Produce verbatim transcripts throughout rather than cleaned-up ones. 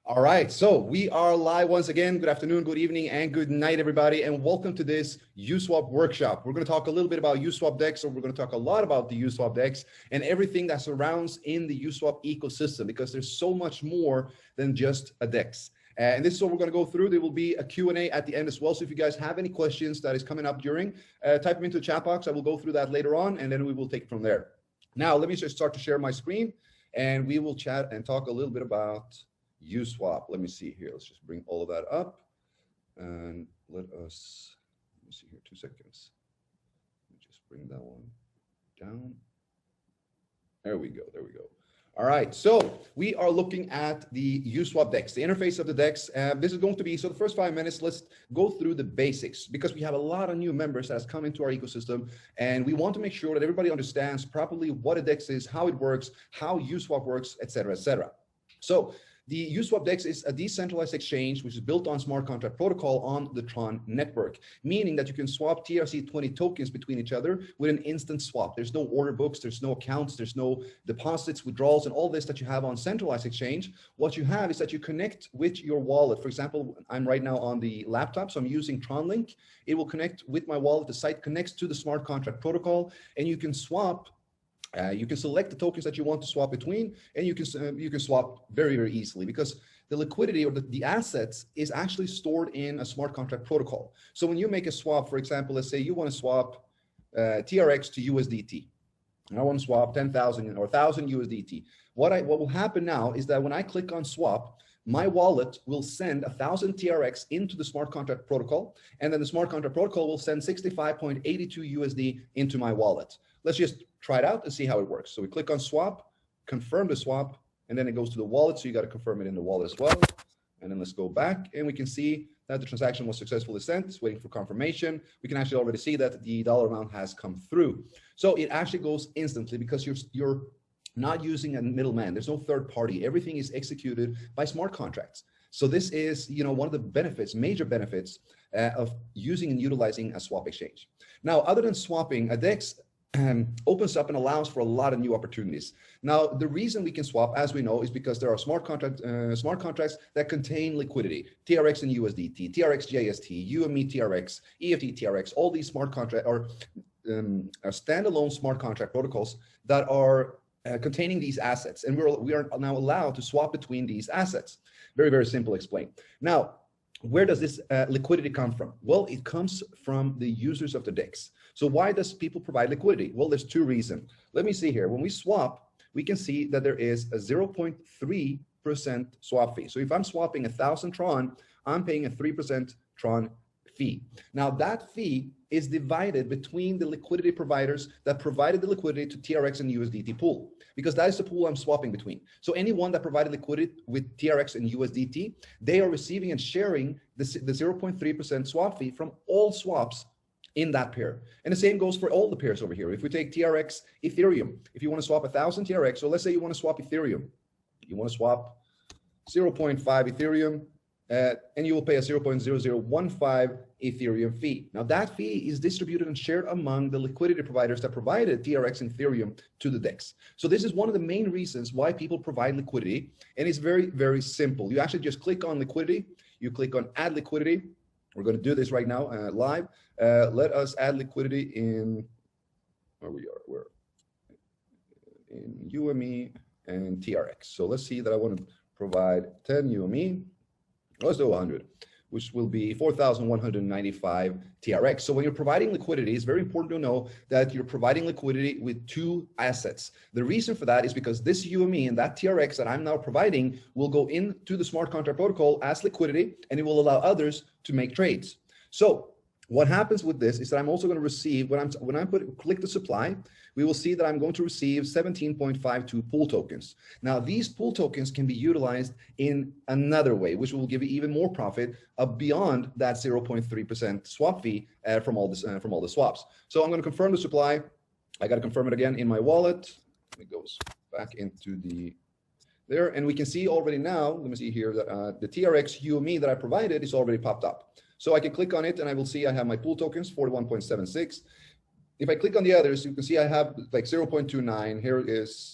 All right, so we are live once again. Good afternoon, good evening, and good night, everybody, and welcome to this USWap workshop. We're going to talk a little bit about USWap DEX, or we're going to talk a lot about the USWap DEX and everything that surrounds in the USWap ecosystem, because there's so much more than just a DEX. Uh, and this is what we're going to go through. There will be a Q and A at the end as well. So if you guys have any questions that is coming up during, uh, type them into the chat box. I will go through that later on, and then we will take it from there. Now, let me just start to share my screen, and we will chat and talk a little bit about USWap. Let me see here. Let's just bring all of that up, and let us, let me see here, two seconds. Let me just bring that one down. There we go, there we go. All right, so we are looking at the USWap DEX, the interface of the DEX. Uh, this is going to be, so the first five minutes, let's go through the basics, because we have a lot of new members that has come into our ecosystem, and we want to make sure that everybody understands properly what a DEX is, how it works, how USWap works, et cetera, et cetera. So the USWap DEX is a decentralized exchange which is built on smart contract protocol on the Tron network, meaning that you can swap T R C twenty tokens between each other with an instant swap. There's no order books, there's no accounts, there's no deposits, withdrawals, and all this that you have on centralized exchange. What you have is that you connect with your wallet. For example, I'm right now on the laptop, so I'm using TronLink. It will connect with my wallet. The site connects to the smart contract protocol, and you can swap. Uh, you can select the tokens that you want to swap between, and you can uh, you can swap very, very easily, because the liquidity or the, the assets is actually stored in a smart contract protocol. So when you make a swap, for example, let's say you want to swap uh, T R X to U S D T. And I want to swap ten thousand or one thousand U S D T. What, I, what will happen now is that when I click on swap, my wallet will send one thousand T R X into the smart contract protocol, and then the smart contract protocol will send sixty-five point eight two U S D into my wallet. Let's just try it out and see how it works. So we click on swap, confirm the swap, and then it goes to the wallet. So you got to confirm it in the wallet as well. And then let's go back, and we can see that the transaction was successfully sent. It's waiting for confirmation. We can actually already see that the dollar amount has come through. So it actually goes instantly, because you're, you're not using a middleman. There's no third party. Everything is executed by smart contracts. So this is, you know, one of the benefits, major benefits uh, of using and utilizing a swap exchange. Now, other than swapping, a DEX Um, opens up and allows for a lot of new opportunities. Now, the reason we can swap, as we know, is because there are smart contract, uh, smart contracts that contain liquidity, T R X and U S D T, T R X J S T, U M E T R X, E F T T R X, all these smart contract or um, are standalone smart contract protocols that are uh, containing these assets, and we're we are now allowed to swap between these assets. Very, very simple explain. Now, where does this uh, liquidity come from? Well, it comes from the users of the DEX. So why does people provide liquidity? Well, there's two reasons. Let me see here. When we swap, we can see that there is a zero point three percent swap fee. So if I'm swapping one thousand Tron, I'm paying a three percent Tron fee. Now, that fee is divided between the liquidity providers that provided the liquidity to T R X and U S D T pool, because that is the pool I'm swapping between. So anyone that provided liquidity with T R X and U S D T, they are receiving and sharing the, the zero point three percent swap fee from all swaps in that pair. And the same goes for all the pairs over here. If we take T R X Ethereum, if you want to swap one thousand T R X, so let's say you want to swap Ethereum, you want to swap zero point five Ethereum, uh, and you will pay a zero point zero zero one five Ethereum fee. Now, that fee is distributed and shared among the liquidity providers that provided T R X and Ethereum to the DEX. So this is one of the main reasons why people provide liquidity, and it's very, very simple. You actually just click on liquidity, you click on add liquidity. We're going to do this right now uh, live. Uh, let us add liquidity in where we are. We're in U M E and T R X. So let's see that I want to provide ten U M E. Let's do one hundred, which will be four thousand one hundred ninety-five T R X. So when you're providing liquidity, it's very important to know that you're providing liquidity with two assets. The reason for that is because this U M E and that T R X that I'm now providing will go into the smart contract protocol as liquidity, and it will allow others to make trades. So what happens with this is that I'm also going to receive, when I'm when I put click the supply, we will see that I'm going to receive seventeen point five two pool tokens. Now, these pool tokens can be utilized in another way, which will give you even more profit uh, beyond that zero point three percent swap fee uh, from all this uh, from all the swaps. So I'm going to confirm the supply. I got to confirm it again in my wallet. It goes back into the there, and we can see already now. Let me see here that uh, the T R X U M E that I provided is already popped up. So I can click on it, and I will see I have my pool tokens, forty-one point seven six. If I click on the others, you can see I have like zero point two nine. Here is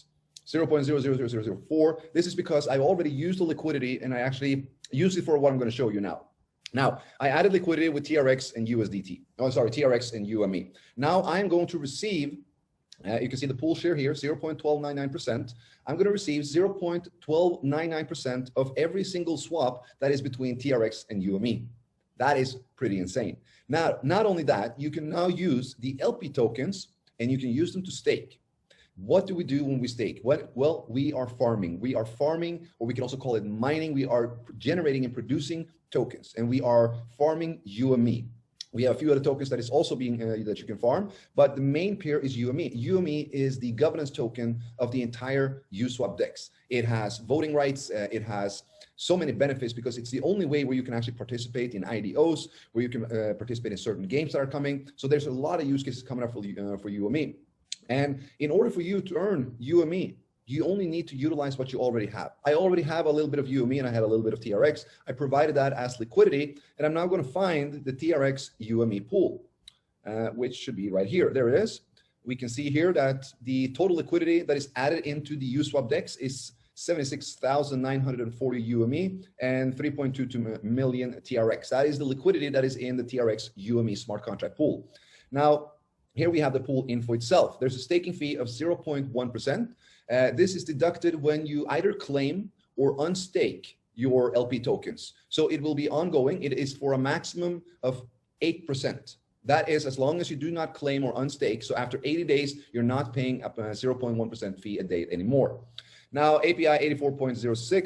zero point zero zero zero zero zero four. This is because I already used the liquidity and I actually used it for what I'm going to show you now. Now, I added liquidity with T R X and U S D T. Oh, sorry, T R X and U M E. Now I'm going to receive, uh, you can see the pool share here, zero point one two nine nine percent. I'm going to receive zero point one two nine nine percent of every single swap that is between T R X and U M E. That is pretty insane. Now, not only that, you can now use the L P tokens and you can use them to stake. What do we do when we stake? What, well, we are farming. We are farming, or we can also call it mining. We are generating and producing tokens, and we are farming U M E. We have a few other tokens that is also being uh, that you can farm, but the main pair is U M E. U M E is the governance token of the entire USwap DEX. It has voting rights. Uh, it has so many benefits because it's the only way where you can actually participate in I D Os, where you can uh, participate in certain games that are coming. So there's a lot of use cases coming up for, uh, for U M E. And in order for you to earn U M E, you only need to utilize what you already have. I already have a little bit of U M E and I had a little bit of T R X. I provided that as liquidity, and I'm now going to find the T R X U M E pool, uh, which should be right here. There it is. We can see here that the total liquidity that is added into the USwap DEX is seventy-six thousand nine hundred forty U M E and three point two two million T R X. That is the liquidity that is in the T R X U M E smart contract pool. Now, here we have the pool info itself. There's a staking fee of zero point one percent. Uh, this is deducted when you either claim or unstake your L P tokens. So it will be ongoing. It is for a maximum of eight percent. That is as long as you do not claim or unstake. So after eighty days, you're not paying a zero point one percent fee a day anymore. Now, A P I eighty-four point zero six.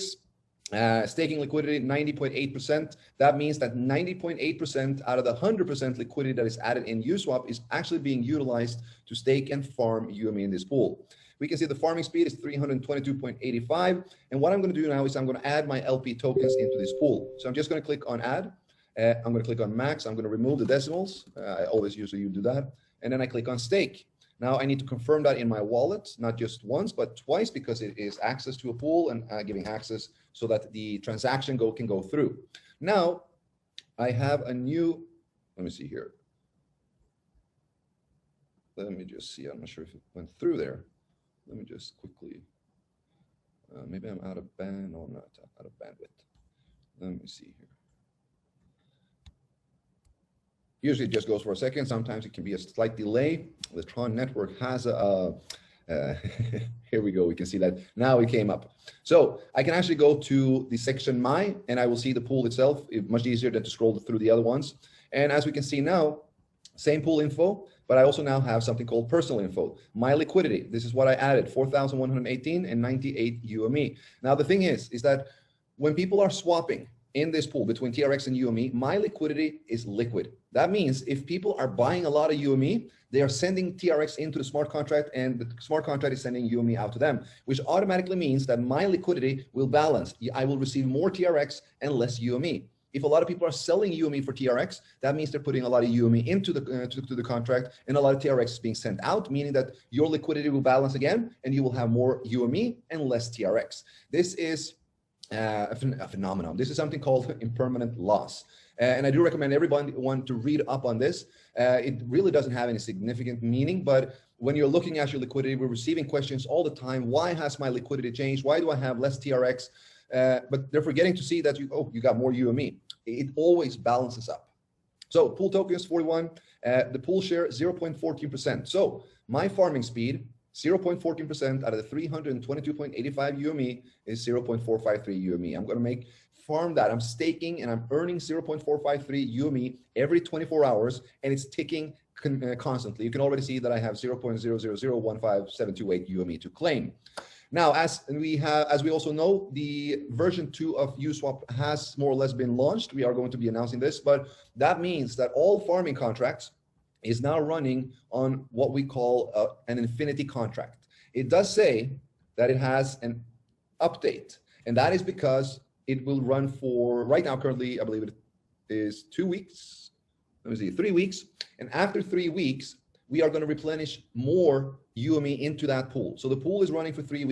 Uh, staking liquidity ninety point eight percent. That means that ninety point eight percent out of the one hundred percent liquidity that is added in USwap is actually being utilized to stake and farm U M E in this pool. We can see the farming speed is three hundred twenty-two point eight five. And what I'm going to do now is I'm going to add my L P tokens into this pool. So I'm just going to click on add. Uh, I'm going to click on max. I'm going to remove the decimals. Uh, I always usually do that. And then I click on stake. Now I need to confirm that in my wallet, not just once, but twice, because it is access to a pool and uh, giving access so that the transaction go can go through. Now I have a new, let me see here. Let me just see. I'm not sure if it went through there. Let me just quickly, uh, maybe I'm out of band. No, I'm not out of bandwidth. Let me see here. Usually it just goes for a second. Sometimes it can be a slight delay. The Tron network has a, uh, here we go. We can see that now it came up. So I can actually go to the section My, and I will see the pool itself. It's much easier than to scroll through the other ones. And as we can see now, same pool info, but I also now have something called personal info. My liquidity, this is what I added, four thousand one hundred eighteen and ninety-eight U M E. Now the thing is, is that when people are swapping in this pool between T R X and U M E, my liquidity is liquid. That means if people are buying a lot of U M E, they are sending T R X into the smart contract, and the smart contract is sending U M E out to them, which automatically means that my liquidity will balance. I will receive more T R X and less U M E. If a lot of people are selling U M E for T R X, that means they're putting a lot of U M E into the uh, to, to the contract, and a lot of T R X is being sent out, meaning that your liquidity will balance again, and you will have more U M E and less T R X. This is uh, a, ph a phenomenon. This is something called impermanent loss. Uh, and I do recommend everyone to read up on this. Uh, it really doesn't have any significant meaning, but when you're looking at your liquidity, we're receiving questions all the time. Why has my liquidity changed? Why do I have less T R X? Uh, but they're forgetting to see that you, oh, you got more U M E. It always balances up. So pool tokens, forty-one, uh, the pool share, zero point one four percent. So my farming speed, zero point one four percent out of the three hundred twenty-two point eight five U M E is zero point four five three U M E. I'm going to make farm that. I'm staking and I'm earning zero point four five three U M E every twenty-four hours, and it's ticking con uh, constantly. You can already see that I have zero point zero zero zero one five seven two eight U M E to claim. Now, as we have, as we also know, the version two of USwap has more or less been launched. We are going to be announcing this, but that means that all farming contracts is now running on what we call uh, an infinity contract. It does say that it has an update, and that is because it will run for, right now, currently, I believe it is two weeks. Let me see, three weeks. And after three weeks, we are going to replenish more U M E into that pool. So the pool is running for three weeks.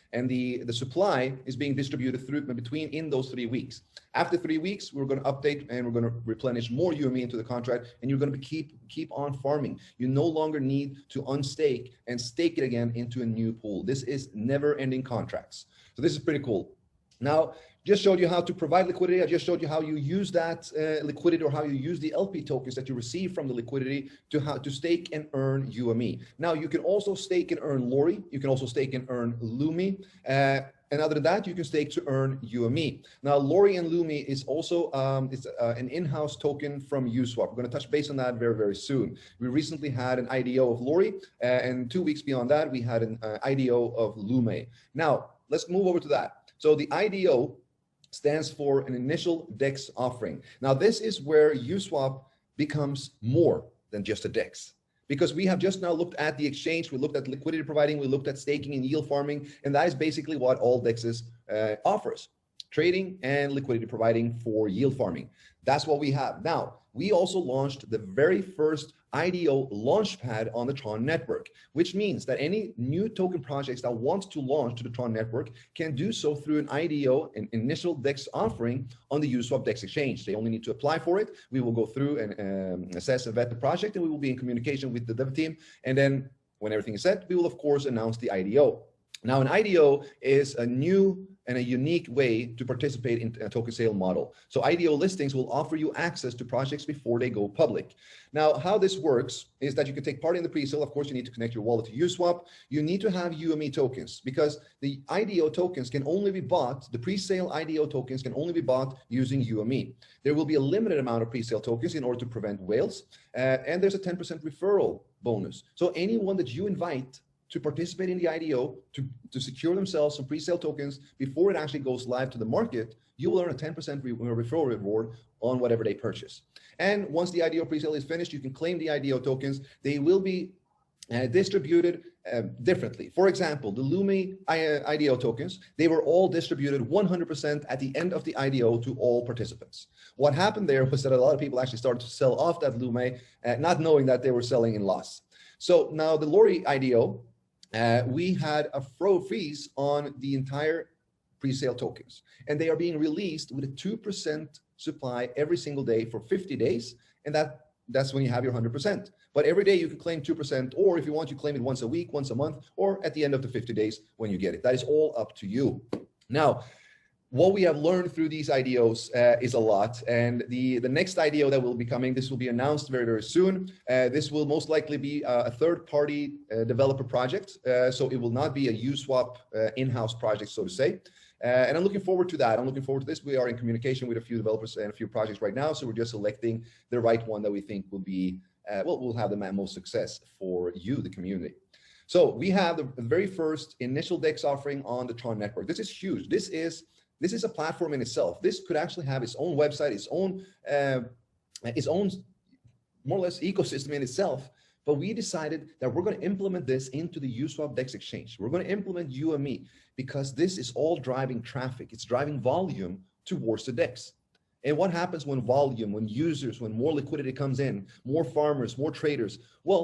and the, the supply is being distributed through between in those three weeks. After three weeks, we're going to update and we're going to replenish more U M E into the contract, and you're going to keep keep on farming. You no longer need to unstake and stake it again into a new pool. This is never-ending contracts. So this is pretty cool. Now, just showed you how to provide liquidity. I just showed you how you use that uh, liquidity, or how you use the L P tokens that you receive from the liquidity to how to stake and earn U M E. Now, you can also stake and earn Lori. You can also stake and earn Lumi. Uh, and other than that, you can stake to earn U M E. Now, Lori and Lumi is also um, it's uh, an in-house token from USwap. We're going to touch base on that very, very soon. We recently had an I D O of Lori, uh, and two weeks beyond that, we had an uh, I D O of Lume. Now, let's move over to that. So the I D O stands for an initial DEX offering. Now, this is where USwap becomes more than just a DEX, because we have just now looked at the exchange, we looked at liquidity providing, we looked at staking and yield farming, and that is basically what all DEXs uh, offers: trading and liquidity providing for yield farming. That's what we have. Now, we also launched the very first I D O launchpad on the Tron network, which means that any new token projects that want to launch to the Tron network can do so through an I D O, an initial DEX offering on the USwap DEX exchange. They only need to apply for it. We will go through and um, assess and vet the project, and we will be in communication with the dev team. And then when everything is set, we will of course announce the I D O. Now, an I D O is a new and a unique way to participate in a token sale model. So I D O listings will offer you access to projects before they go public. Now, how this works is that you can take part in the pre-sale. Of course, you need to connect your wallet to USwap. You need to have U M E tokens, because the I D O tokens can only be bought, the pre-sale I D O tokens can only be bought using U M E. There will be a limited amount of pre-sale tokens in order to prevent whales, uh, and there's a ten percent referral bonus. So anyone that you invite to participate in the I D O, to, to secure themselves some pre-sale tokens before it actually goes live to the market, you will earn a ten percent re referral reward on whatever they purchase. And once the I D O pre-sale is finished, you can claim the I D O tokens. They will be uh, distributed uh, differently. For example, the Lumi I D O tokens, they were all distributed one hundred percent at the end of the I D O to all participants. What happened there was that a lot of people actually started to sell off that Lumi, uh, not knowing that they were selling in loss. So now the Lori I D O, Uh, we had a fro freeze on the entire pre-sale tokens, and they are being released with a two percent supply every single day for fifty days, and that that's when you have your one hundred percent. But every day you can claim two percent, or if you want, you claim it once a week, once a month, or at the end of the fifty days when you get it. That is all up to you. Now, what we have learned through these I D Os uh, is a lot, and the, the next I D O that will be coming, this will be announced very, very soon. Uh, this will most likely be uh, a third-party uh, developer project, uh, so it will not be a USwap uh, in-house project, so to say. Uh, and I'm looking forward to that. I'm looking forward to this. We are in communication with a few developers and a few projects right now, so we're just selecting the right one that we think will be, uh, well, will have the most success for you, the community. So we have the very first initial DEX offering on the Tron network. This is huge. This is This is a platform in itself. This could actually have its own website, its own, uh, its own more or less ecosystem in itself. But we decided that we're going to implement this into the USwap DEX exchange. We're going to implement U M E because this is all driving traffic. It's driving volume towards the DEX. And what happens when volume, when users, when more liquidity comes in, more farmers, more traders? Well,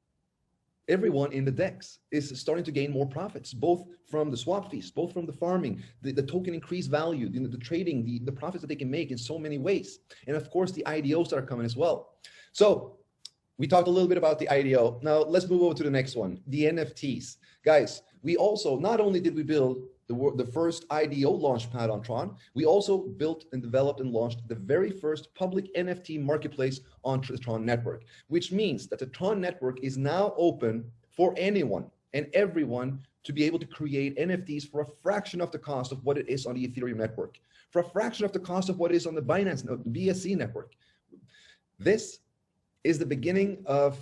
everyone in the DEX is starting to gain more profits, both from the swap fees, both from the farming, the, the token increased value, the, the trading, the, the profits that they can make in so many ways. And of course, the I D Os that are coming as well. So we talked a little bit about the I D O. Now let's move over to the next one, the N F Ts. Guys, we also, not only did we build the, the first I D O launchpad on Tron, we also built and developed and launched the very first public N F T marketplace on the Tron network, which means that the Tron network is now open for anyone and everyone to be able to create N F Ts for a fraction of the cost of what it is on the Ethereum network, for a fraction of the cost of what it is on the Binance, the B S C network. This is the beginning of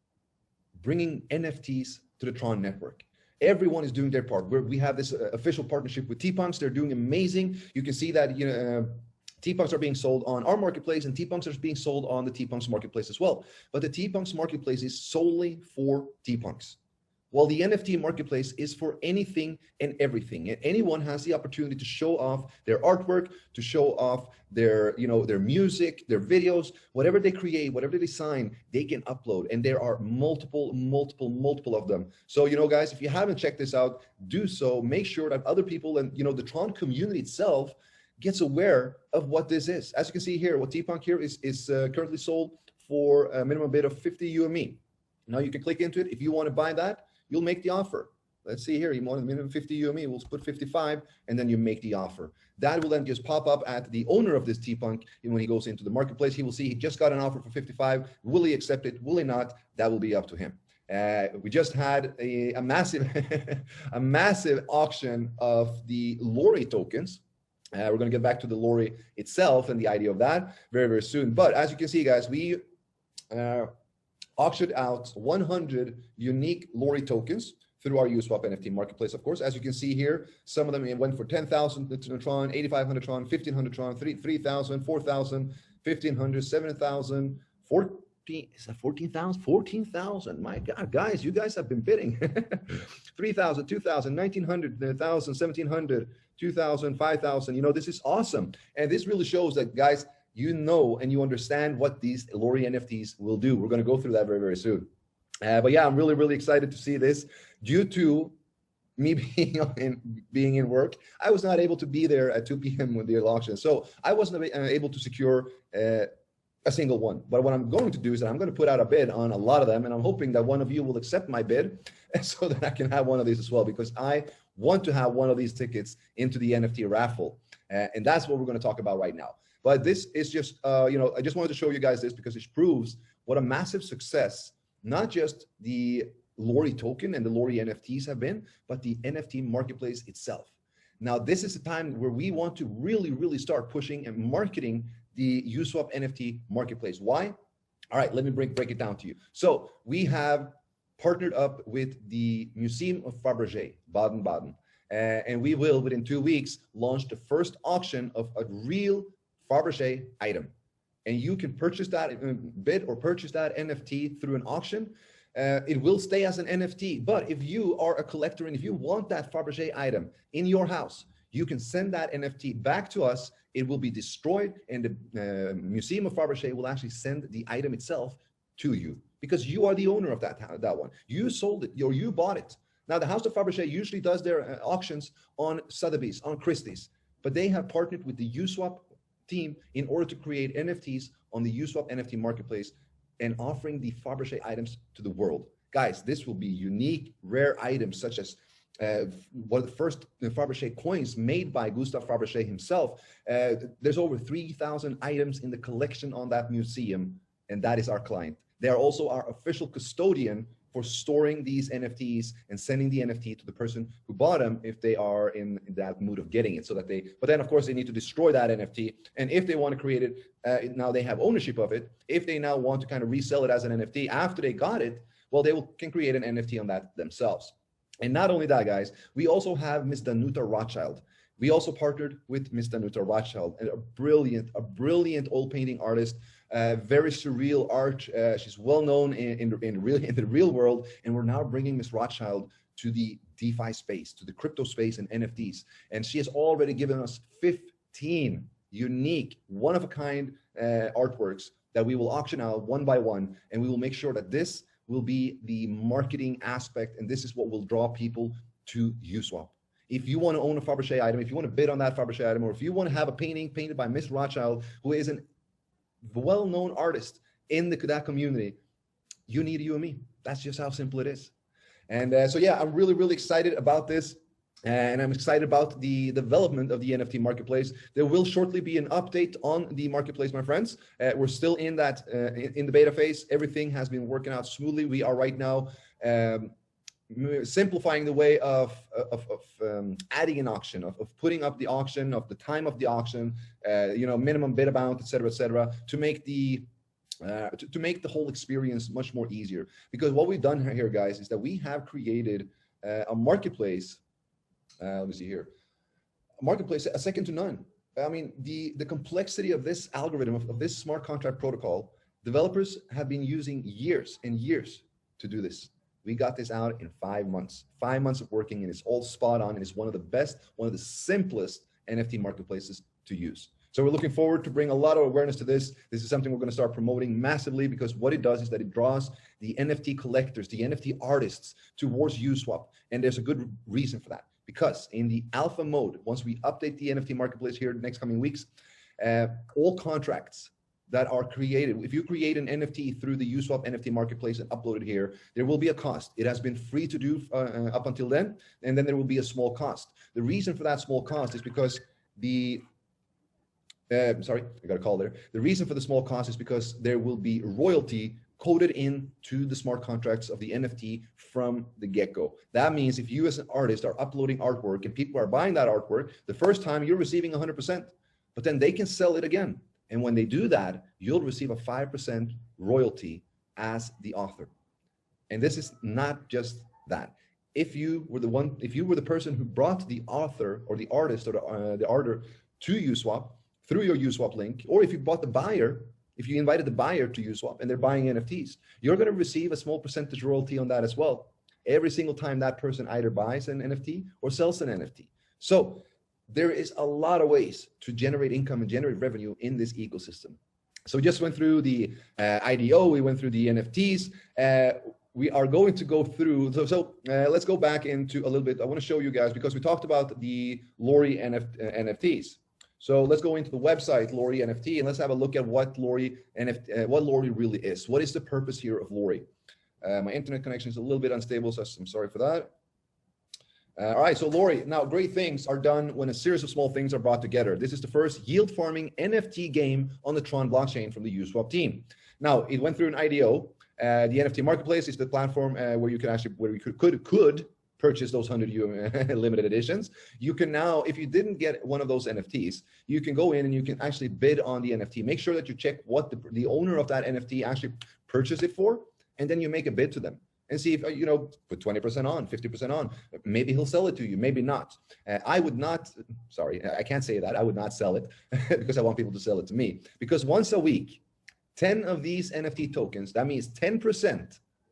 bringing N F Ts to the Tron network. Everyone is doing their part. We're, we have this uh, official partnership with T-Punks. They're doing amazing. You can see that, you know, uh, T-Punks are being sold on our marketplace, and T-Punks are being sold on the T-Punks marketplace as well. But the T-Punks marketplace is solely for T-Punks. Well, the N F T marketplace is for anything and everything. And anyone has the opportunity to show off their artwork, to show off their, you know, their music, their videos, whatever they create, whatever they design, they can upload. And there are multiple, multiple, multiple of them. So, you know, guys, if you haven't checked this out, do so. Make sure that other people and, you know, the Tron community itself gets aware of what this is. As you can see here, what T-Punk here is, is uh, currently sold for a minimum bid of fifty U M E. Now you can click into it. If you want to buy that, you'll make the offer. Let's see here, you want a minimum fifty U M E, we'll put fifty-five, and then you make the offer. That will then just pop up at the owner of this T-Punk, and when he goes into the marketplace, he will see he just got an offer for fifty-five. Will he accept it? Will he not? That will be up to him. Uh, we just had a, a massive, a massive auction of the Lori tokens. Uh, we're going to get back to the Lori itself and the idea of that very, very soon. But as you can see, guys, we uh, auctioned out one hundred unique Lori tokens through our Uniswap N F T marketplace, of course. As you can see here, some of them went for ten thousand Tron, eighty-five hundred Tron, fifteen hundred Tron, three thousand, four thousand, fifteen hundred, seven thousand, fourteen, is that fourteen thousand? fourteen thousand, my God, guys, you guys have been bidding. three thousand, two thousand, nineteen hundred, one thousand, seventeen hundred, two thousand, five thousand, you know, this is awesome. And this really shows that, guys, you know and you understand what these Lori N F Ts will do. We're going to go through that very, very soon. Uh, but yeah, I'm really, really excited to see this. Due to me being in, being in work, I was not able to be there at two P M with the auction. So I wasn't able to secure uh, a single one. But what I'm going to do is that I'm going to put out a bid on a lot of them. And I'm hoping that one of you will accept my bid so that I can have one of these as well, because I want to have one of these tickets into the N F T raffle. Uh, and that's what we're going to talk about right now. But this is just, uh, you know, I just wanted to show you guys this because it proves what a massive success, not just the Lori token and the Lori N F Ts have been, but the N F T marketplace itself. Now, this is a time where we want to really, really start pushing and marketing the Uniswap N F T marketplace. Why? All right, let me break, break it down to you. So we have partnered up with the Museum of Fabergé, Baden-Baden, uh, and we will, within two weeks, launch the first auction of a real Fabergé item. And you can purchase that, uh, bid or purchase that N F T through an auction. Uh, it will stay as an N F T, but if you are a collector and if you want that Fabergé item in your house, you can send that N F T back to us. It will be destroyed, and the uh, Museum of Fabergé will actually send the item itself to you because you are the owner of that, that one. You sold it or you bought it. Now, the House of Fabergé usually does their uh, auctions on Sotheby's, on Christie's, but they have partnered with the Uniswap team in order to create N F Ts on the Uniswap N F T marketplace and offering the Fabergé items to the world. Guys, this will be unique, rare items such as uh, one of the first Fabergé coins made by Gustave Fabergé himself. Uh, there's over three thousand items in the collection on that museum, and that is our client. They are also our official custodian for storing these N F Ts and sending the N F T to the person who bought them if they are in, in that mood of getting it, so that they, but then of course they need to destroy that N F T. And if they want to create it, uh, now they have ownership of it. If they now want to kind of resell it as an N F T after they got it, well, they will, can create an N F T on that themselves. And not only that, guys, we also have Miss Danuta Rothschild. We also partnered with Miss Danuta Rothschild, a brilliant, a brilliant oil painting artist, uh, very surreal art. Uh, she's well known in, in, in, real, in the real world, and we're now bringing Miss Rothschild to the DeFi space, to the crypto space and N F Ts. And she has already given us fifteen unique, one-of-a-kind uh, artworks that we will auction out one by one, and we will make sure that this will be the marketing aspect, and this is what will draw people to Uniswap. If you want to own a Fabergé item, if you want to bid on that Fabergé item, or if you want to have a painting painted by Miss Rothschild, who is a well-known artist in the, that community, you need you and me. That's just how simple it is. And uh, so, yeah, I'm really, really excited about this. And I'm excited about the development of the N F T marketplace. There will shortly be an update on the marketplace, my friends. Uh, we're still in that, uh, in, in the beta phase. Everything has been working out smoothly. We are right now um, simplifying the way of, of, of um, adding an auction, of, of putting up the auction, of the time of the auction, uh, you know, minimum bid amount, et cetera, et cetera, to make the uh, to, to make the whole experience much more easier. Because what we've done here, guys, is that we have created uh, a marketplace. Uh, let me see here. A marketplace, a second to none. I mean, the, the complexity of this algorithm, of, of this smart contract protocol, developers have been using years and years to do this. We got this out in five months, five months of working, and it's all spot on. And it's one of the best, one of the simplest N F T marketplaces to use. So we're looking forward to bring a lot of awareness to this. This is something we're going to start promoting massively, because what it does is that it draws the N F T collectors, the N F T artists towards USwap. And there's a good reason for that, because in the alpha mode, once we update the N F T marketplace here in the next coming weeks, uh, all contracts that are created, if you create an N F T through the USwap N F T marketplace and upload it here, there will be a cost. It has been free to do uh, up until then, and then there will be a small cost. The reason for that small cost is because the Uh, sorry, I got a call there. The reason for the small cost is because there will be royalty coded in to the smart contracts of the N F T from the get-go. That means if you as an artist are uploading artwork and people are buying that artwork, the first time you're receiving one hundred percent, but then they can sell it again. And when they do that, you'll receive a five percent royalty as the author. And this is not just that. If you were the one, if you were the person who brought the author or the artist or the, uh, the artist to USwap, through your USwap link, or if you bought the buyer, if you invited the buyer to USwap and they're buying N F Ts, you're going to receive a small percentage royalty on that as well, every single time that person either buys an N F T or sells an N F T. So there is a lot of ways to generate income and generate revenue in this ecosystem. So we just went through the uh, I D O, we went through the N F Ts. Uh, we are going to go through, so, so uh, let's go back into a little bit. I want to show you guys, because we talked about the Lori N F, uh, N F Ts. So let's go into the website, Lori N F T, and let's have a look at what Lori N F T, uh, what Lori really is. What is the purpose here of Lori? Uh, my internet connection is a little bit unstable, so I'm sorry for that. Uh, all right, so Lori, now great things are done when a series of small things are brought together. This is the first yield farming N F T game on the Tron blockchain from the USwap team. Now, it went through an I D O. Uh, the N F T marketplace is the platform uh, where you can actually, where you could, could, could purchase those one hundred U M limited editions. You can now, if you didn't get one of those N F Ts, you can go in and you can actually bid on the N F T. Make sure that you check what the, the owner of that N F T actually purchased it for, and then you make a bid to them and see if, you know, put twenty percent on, fifty percent on. Maybe he'll sell it to you, maybe not. Uh, I would not, sorry, I can't say that. I would not sell it because I want people to sell it to me. Because once a week, ten of these N F T tokens, that means ten percent,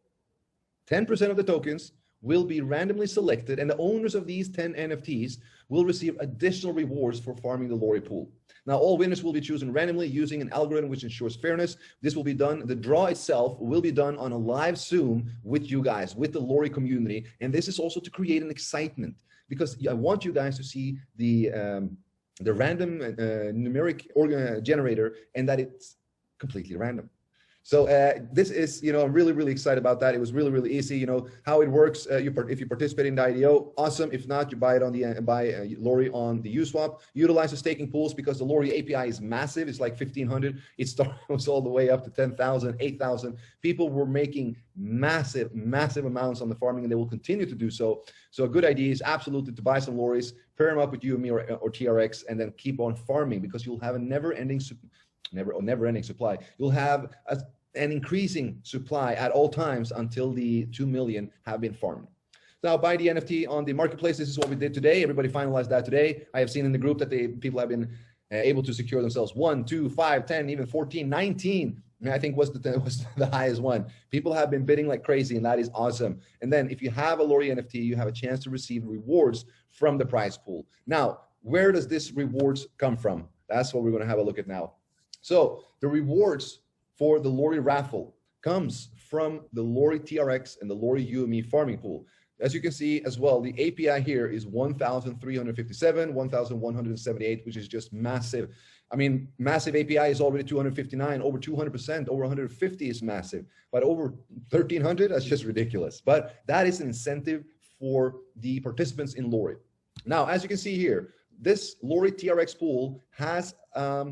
ten percent of the tokens will be randomly selected, and the owners of these ten N F Ts will receive additional rewards for farming the Lori pool. Now, all winners will be chosen randomly using an algorithm which ensures fairness. This will be done, the draw itself will be done on a live Zoom with you guys, with the Lori community. And this is also to create an excitement, because I want you guys to see the, um, the random uh, numeric organ generator, and that it's completely random. So uh, this is, you know, I'm really, really excited about that. It was really, really easy. You know how it works. Uh, you if you participate in the I D O, awesome. If not, you buy it on the uh, buy uh, Lori on the USwap. Utilize the staking pools, because the Lori A P I is massive. It's like fifteen hundred. It starts all the way up to ten thousand, eight thousand. People were making massive, massive amounts on the farming, and they will continue to do so. So a good idea is absolutely to buy some Loris, pair them up with U M E or, or T R X, and then keep on farming, because you'll have a never-ending, never, or never-ending supply. You'll have a an increasing supply at all times until the two million have been farmed. Now, buy the N F T on the marketplace. This is what we did today. Everybody finalized that today. I have seen in the group that they, people have been uh, able to secure themselves one, two, five, ten, even fourteen, nineteen. I think was the, was the highest one. People have been bidding like crazy, and that is awesome. And then if you have a Lori N F T, you have a chance to receive rewards from the prize pool. Now, where does this rewards come from? That's what we're going to have a look at now. So the rewards for the Lori raffle comes from the Lori T R X and the Lori U M E farming pool. As you can see as well, the A P I here is one thousand three hundred fifty-seven, one thousand one hundred seventy-eight, which is just massive. I mean, massive A P I is already two hundred fifty-nine, over two hundred percent, over one hundred fifty is massive, but over thirteen hundred, that's just ridiculous. But that is an incentive for the participants in Lori. Now, as you can see here, this Lori T R X pool has um,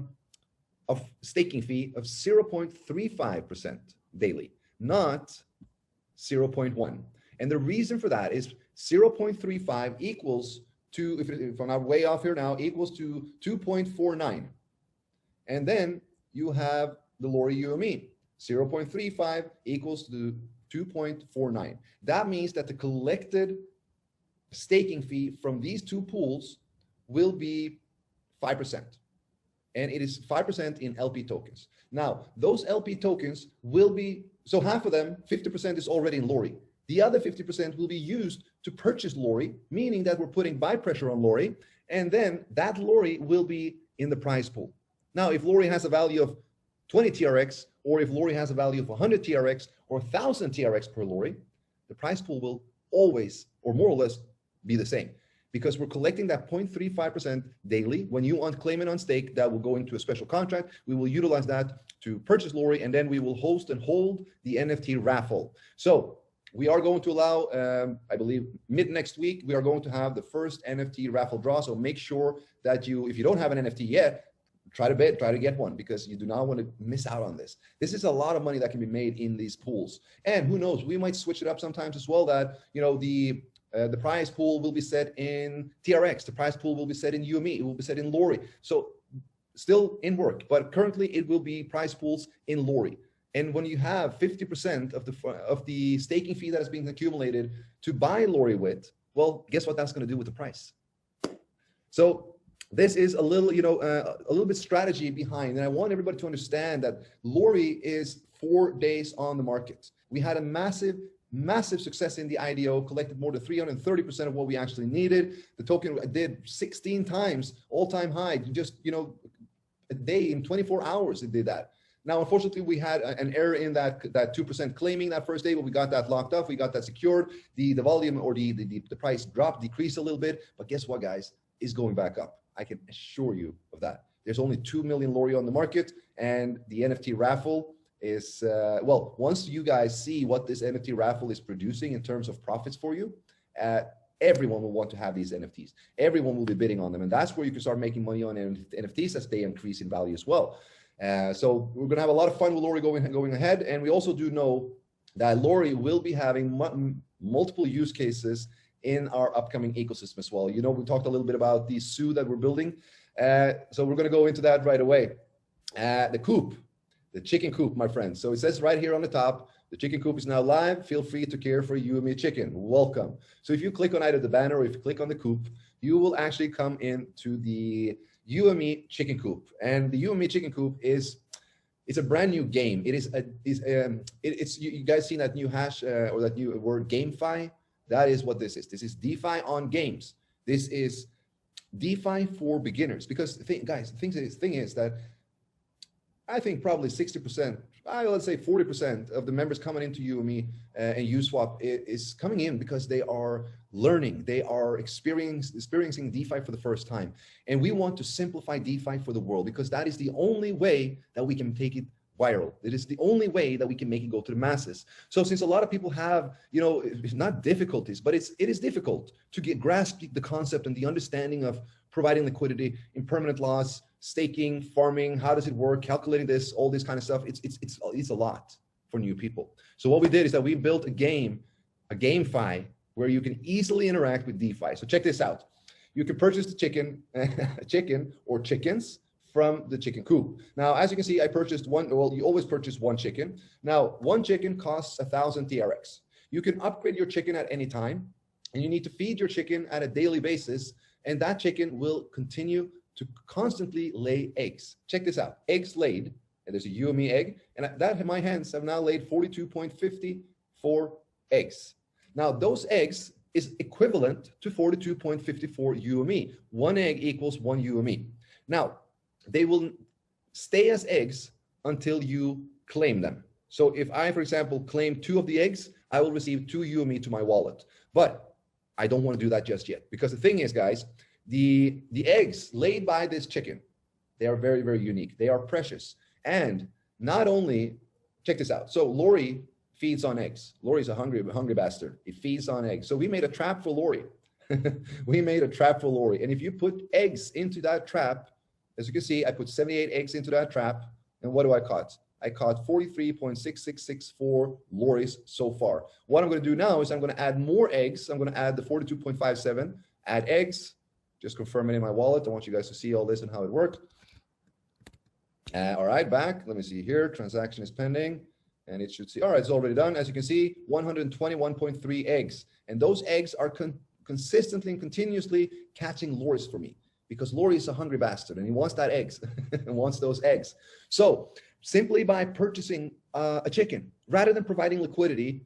a staking fee of zero point three five percent daily, not zero point one. And the reason for that is zero point three five equals to, if, if I'm not way off here now, equals to two point four nine. And then you have the Lori U M E. zero point three five equals to two point four nine. That means that the collected staking fee from these two pools will be five percent. And it is five percent in L P tokens. Now, those L P tokens will be, so half of them, fifty percent is already in Lori. The other fifty percent will be used to purchase Lori, meaning that we're putting buy pressure on Lori, and then that Lori will be in the prize pool. Now, if Lori has a value of twenty T R X, or if Lori has a value of one hundred T R X or one thousand T R X per Lori, the prize pool will always, or more or less, be the same, because we're collecting that zero point three five percent daily. When you unclaim it on stake, that will go into a special contract. We will utilize that to purchase Lori, and then we will host and hold the N F T raffle. So we are going to allow, um, I believe, mid next week, we are going to have the first N F T raffle draw. So make sure that you, if you don't have an N F T yet, try to bet, try to get one, because you do not want to miss out on this. This is a lot of money that can be made in these pools. And who knows, we might switch it up sometimes as well, that, you know, the uh, the prize pool will be set in T R X, the prize pool will be set in U M E, it will be set in Lori. So still in work, but currently it will be prize pools in Lori. And when you have fifty percent of the of the staking fee that is being accumulated to buy Lori with, well, guess what that's going to do with the price? So this is a little, you know, uh, a little bit strategy behind, and I want everybody to understand that Lori is four days on the market. We had a massive, massive success in the I D O, collected more than three hundred thirty percent of what we actually needed. The token did sixteen times all-time high, just, you know, a day in twenty-four hours it did that. Now, unfortunately, we had an error in that that two percent claiming that first day, but we got that locked up. We got that secured. The, the volume or the, the, the price dropped, decreased a little bit. But guess what, guys? It's going back up. I can assure you of that. There's only two million Lori on the market, and the N F T raffle is, uh, well, once you guys see what this N F T raffle is producing in terms of profits for you, uh, everyone will want to have these N F Ts. Everyone will be bidding on them. And that's where you can start making money on N F Ts as they increase in value as well. Uh, so we're going to have a lot of fun with Lori going, going ahead. And we also do know that Lori will be having multiple use cases in our upcoming ecosystem as well. You know, we talked a little bit about the zoo that we're building. Uh, so we're going to go into that right away. Uh, the coop, the chicken coop, my friends. So it says right here on the top, the chicken coop is now live. Feel free to care for you and me chicken. Welcome. So if you click on either the banner or if you click on the coop, you will actually come into the U M E chicken coop. And the U M E chicken coop is, it's a brand new game. It is a, is um, it, it's you, you guys seen that new hash uh, or that new word GameFi? That is what this is. This is DeFi on games. This is DeFi for beginners. Because the thing, guys, the thing is, thing is that I think probably sixty percent, I let's say forty percent of the members coming into U M E uh, and USwap is coming in because they are learning, they are experiencing, experiencing DeFi for the first time. And we want to simplify DeFi for the world, because that is the only way that we can take it viral. It is the only way that we can make it go to the masses. So since a lot of people have, you know, it's not difficulties, but it's, it is difficult to get grasp the concept and the understanding of providing liquidity, impermanent loss, staking, farming, how does it work, calculating this, all this kind of stuff. It's, it's, it's, it's a lot for new people. So what we did is that we built a game, a GameFi, where you can easily interact with DeFi. So check this out. You can purchase the chicken, chicken or chickens from the chicken coop. Now, as you can see, I purchased one, well, you always purchase one chicken. Now, one chicken costs a thousand T R X. You can upgrade your chicken at any time, and you need to feed your chicken at a daily basis, and that chicken will continue to constantly lay eggs. Check this out, eggs laid, and there's a U M E egg, and that in my hands have now laid forty-two point five four eggs. Now, those eggs is equivalent to forty-two point five four U M E. One egg equals one U M E. Now, they will stay as eggs until you claim them. So if I, for example, claim two of the eggs, I will receive two U M E to my wallet. But I don't want to do that just yet, because the thing is, guys, the, the eggs laid by this chicken, they are very, very unique. They are precious. And not only, check this out. So Lori feeds on eggs. Lori's a hungry, hungry bastard. It feeds on eggs. So we made a trap for Lori. We made a trap for Lori. And if you put eggs into that trap, as you can see, I put seventy-eight eggs into that trap. And what do I caught? I caught forty-three point six six six four Loris so far. What I'm going to do now is I'm going to add more eggs. I'm going to add the forty-two point five seven, add eggs, just confirm it in my wallet. I want you guys to see all this and how it worked. Uh, all right, back. Let me see here. Transaction is pending. And it should see, all right, it's already done. As you can see, one hundred twenty-one point three eggs. And those eggs are con consistently and continuously catching Loris for me, because Lori is a hungry bastard and he wants that eggs and wants those eggs. So simply by purchasing uh, a chicken, rather than providing liquidity,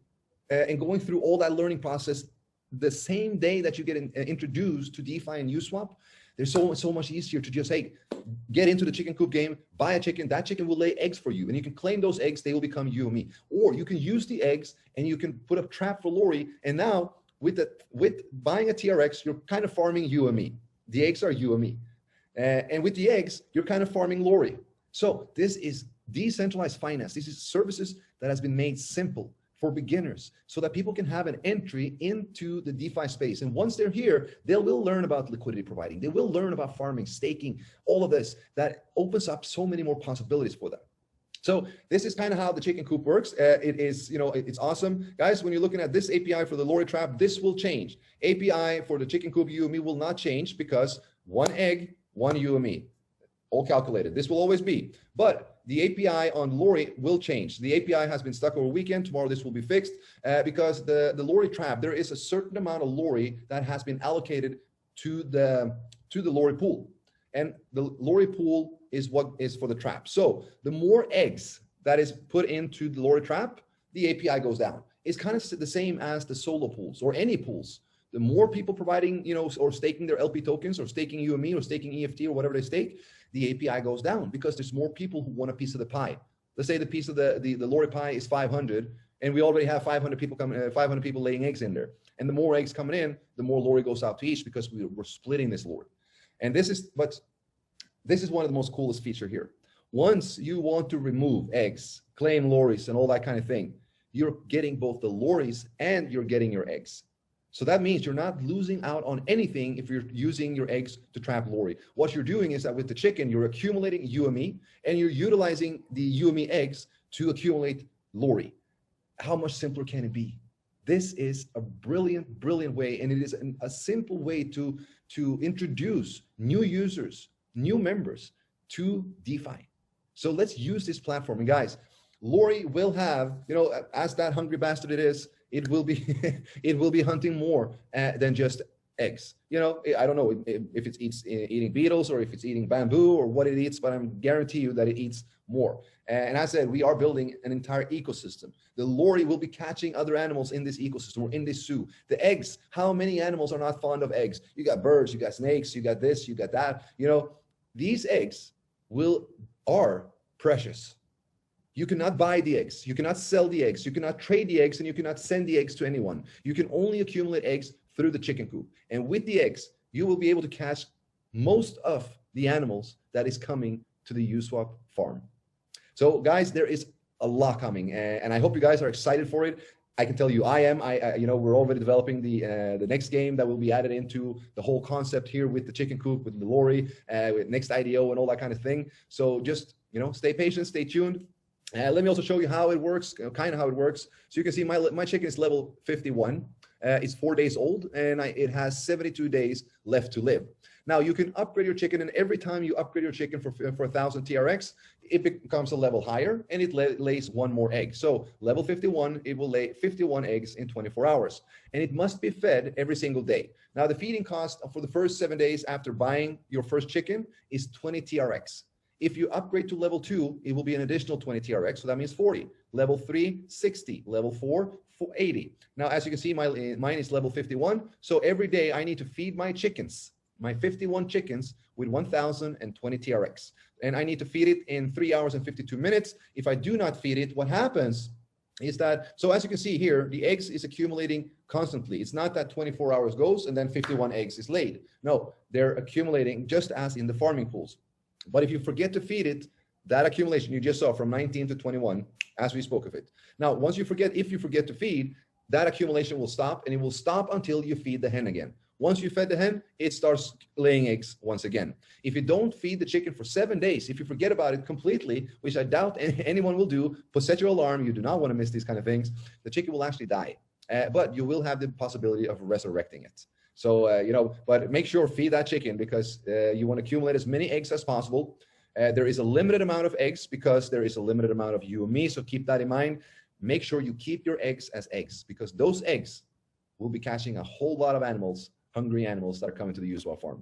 uh, and going through all that learning process the same day that you get in, uh, introduced to DeFi and Uswap, there's so, so much easier to just, hey, get into the chicken coop game, buy a chicken, that chicken will lay eggs for you, and you can claim those eggs, they will become U M E. Or you can use the eggs and you can put a trap for Lori, and now with the, with buying a T R X, you're kind of farming U M E. The eggs are U M E. Uh, and with the eggs, you're kind of farming Lori. So this is decentralized finance. This is services that has been made simple for beginners so that people can have an entry into the DeFi space. And once they're here, they will learn about liquidity providing. They will learn about farming, staking, all of this. That opens up so many more possibilities for them. So this is kind of how the chicken coop works. Uh, it is, you know, it, it's awesome. Guys, when you're looking at this A P I for the Lori trap, this will change. A P I for the chicken coop U M E will not change because one egg, one U M E, all calculated. This will always be. But the A P I on Lori will change. The A P I has been stuck over a weekend. Tomorrow this will be fixed uh, because the, the Lori trap, there is a certain amount of Lori that has been allocated to the, to the Lori pool. And the Lori pool is what is for the trap. So the more eggs that is put into the Lori trap, the A P I goes down. It's kind of the same as the solo pools or any pools. The more people providing, you know, or staking their L P tokens or staking U M E or staking E F T or whatever they stake, the A P I goes down because there's more people who want a piece of the pie. Let's say the piece of the, the, the Lori pie is five hundred and we already have five hundred people coming, uh, five hundred people laying eggs in there. And the more eggs coming in, the more Lori goes out to each because we, we're splitting this Lori. And this is, but this is one of the most coolest feature here. Once you want to remove eggs, claim Loris and all that kind of thing, you're getting both the Loris and you're getting your eggs. So that means you're not losing out on anything if you're using your eggs to trap Lori. What you're doing is that with the chicken, you're accumulating U M E and you're utilizing the U M E eggs to accumulate Lori. How much simpler can it be? This is a brilliant, brilliant way, and it is an, a simple way to, to introduce new users, new members to DeFi. So let's use this platform. And guys, Lori will have, you know, as that hungry bastard it is, it will be it will be hunting more uh, than just eggs. You know, I don't know if, if it's eats, eating beetles or if it's eating bamboo or what it eats, but I'm guarantee you that it eats more. And as I said, we are building an entire ecosystem. The Lori will be catching other animals in this ecosystem or in this zoo. The eggs, how many animals are not fond of eggs? You got birds, you got snakes, you got this, you got that. You know, these eggs will are precious. You cannot buy the eggs. You cannot sell the eggs. You cannot trade the eggs, and you cannot send the eggs to anyone. You can only accumulate eggs through the chicken coop. And with the eggs, you will be able to catch most of the animals that is coming to the Uswap farm. So guys, there is a lot coming, and I hope you guys are excited for it. I can tell you I am. I, I you know, we're already developing the uh, the next game that will be added into the whole concept here with the chicken coop, with the Lori, uh, with next I D O and all that kind of thing. So just, you know, stay patient, stay tuned. Uh, let me also show you how it works, uh, kind of how it works. So you can see my my chicken is level fifty-one. Uh, it's four days old, and I, it has seventy-two days left to live. Now you can upgrade your chicken, and every time you upgrade your chicken for for one thousand T R X, it becomes a level higher, and it lay, lays one more egg. So level fifty-one, it will lay fifty-one eggs in twenty-four hours, and it must be fed every single day. Now the feeding cost for the first seven days after buying your first chicken is twenty T R X. If you upgrade to level two, it will be an additional twenty T R X, so that means forty. Level three, sixty. Level four, eighty. Now, as you can see, my, mine is level fifty-one, so every day I need to feed my chickens, my fifty-one chickens, with one thousand twenty T R X. And I need to feed it in three hours and fifty-two minutes. If I do not feed it, what happens is that, so as you can see here, the eggs is accumulating constantly. It's not that twenty-four hours goes and then fifty-one eggs is laid. No, they're accumulating just as in the farming pools. But if you forget to feed it, that accumulation you just saw from nineteen to twenty-one, as we spoke of it. Now, once you forget, if you forget to feed, that accumulation will stop, and it will stop until you feed the hen again. Once you fed the hen, it starts laying eggs once again. If you don't feed the chicken for seven days, if you forget about it completely, which I doubt anyone will do, but set your alarm, you do not want to miss these kind of things, the chicken will actually die. Uh, but you will have the possibility of resurrecting it. So, uh, you know, but make sure feed that chicken because uh, you want to accumulate as many eggs as possible. Uh, there is a limited amount of eggs because there is a limited amount of U M E. So keep that in mind. Make sure you keep your eggs as eggs because those eggs will be catching a whole lot of animals, hungry animals that are coming to the Uswap farm.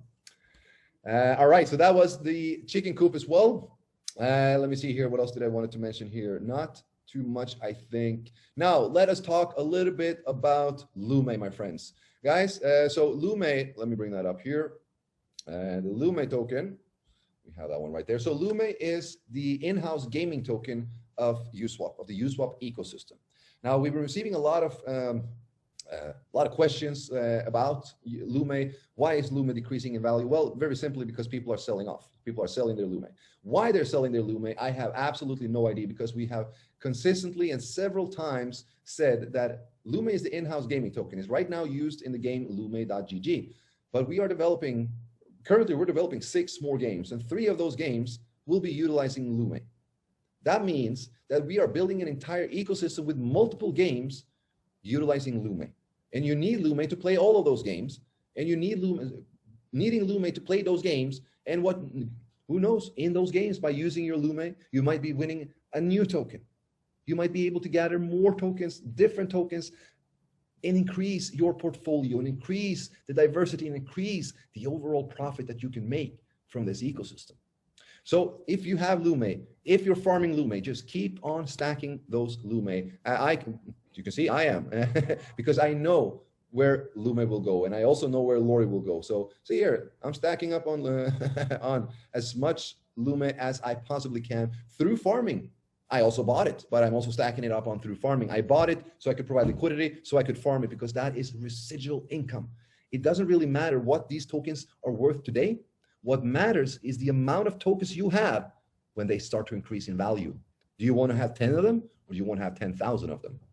Uh, all right. So that was the chicken coop as well. Uh, let me see here. What else did I wanted to mention here? Not too much, I think. Now, let us talk a little bit about Lume, my friends. Guys, uh, so Lume, let me bring that up here. And the Lume token, we have that one right there. So Lume is the in-house gaming token of USWap, of the USWap ecosystem. Now, we've been receiving a lot of um, uh, a lot of questions uh, about Lume. Why is Lume decreasing in value? Well, very simply because people are selling off. People are selling their Lume. Why they're selling their Lume, I have absolutely no idea, because we have consistently and several times said that Lume is the in-house gaming token. It's right now used in the game lume dot g g. But we are developing, currently we're developing six more games, and three of those games will be utilizing Lume. That means that we are building an entire ecosystem with multiple games utilizing Lume. And you need Lume to play all of those games, and you need Lume, needing Lume to play those games, and what, who knows, in those games, by using your Lume, you might be winning a new token. You might be able to gather more tokens, different tokens, and increase your portfolio, and increase the diversity, and increase the overall profit that you can make from this ecosystem. So if you have Lume, if you're farming Lume, just keep on stacking those Lume. I, I you can see I am, because I know where Lume will go, and I also know where Lori will go. So see here, I'm stacking up on uh, on as much Lume as I possibly can through farming. I also bought it, but I'm also stacking it up on through farming. I bought it so I could provide liquidity, so I could farm it, because that is residual income. It doesn't really matter what these tokens are worth today. What matters is the amount of tokens you have when they start to increase in value. Do you want to have ten of them, or do you want to have ten thousand of them?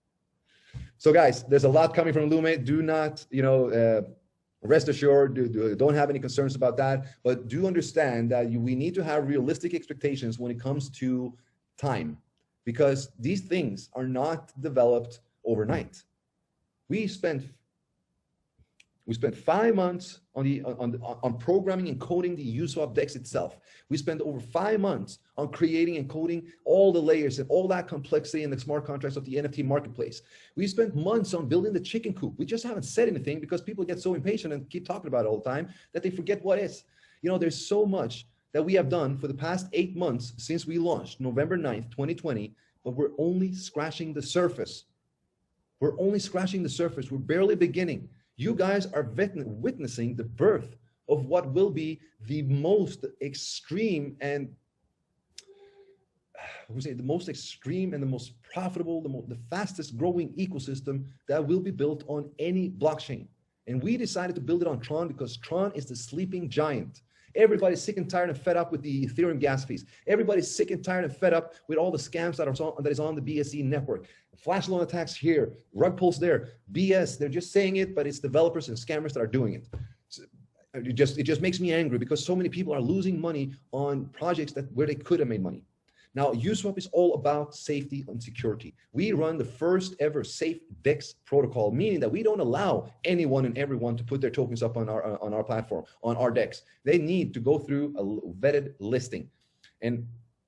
So guys, there's a lot coming from Lume. Do not, you know, uh, rest assured, do, do, don't have any concerns about that, but do understand that you, we need to have realistic expectations when it comes to time, because these things are not developed overnight. We spent we spent five months on the on on programming and coding the USWap DEX itself. We spent over five months on creating and coding all the layers and all that complexity in the smart contracts of the N F T marketplace. We spent months on building the chicken coop. We just haven't said anything because people get so impatient and keep talking about it all the time that they forget what is. You know, there's so much that we have done for the past eight months since we launched November ninth, twenty twenty, but we're only scratching the surface. We're only scratching the surface. We're barely beginning. You guys are witnessing the birth of what will be the most extreme and what was it, the most extreme and the most profitable, the, most, the fastest growing ecosystem that will be built on any blockchain. And we decided to build it on Tron because Tron is the sleeping giant. Everybody's sick and tired and fed up with the Ethereum gas fees. Everybody's sick and tired and fed up with all the scams that are on, that is on the B S C network. Flash loan attacks here, rug pulls there, B S. They're just saying it, but it's developers and scammers that are doing it. So it just it just makes me angry because so many people are losing money on projects that where they could have made money. Now, USWap is all about safety and security. We run the first ever safe DEX protocol, meaning that we don't allow anyone and everyone to put their tokens up on our on our platform, on our DEX. They need to go through a vetted listing. And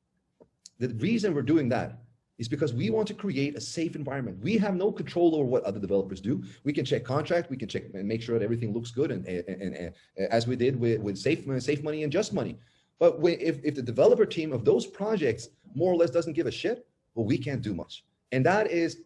the reason we're doing that is because we want to create a safe environment. We have no control over what other developers do. We can check contract, we can check and make sure that everything looks good, and, and, and, and as we did with, with safe, safe money and just money. But if, if the developer team of those projects more or less doesn't give a shit, well, we can't do much. And that is,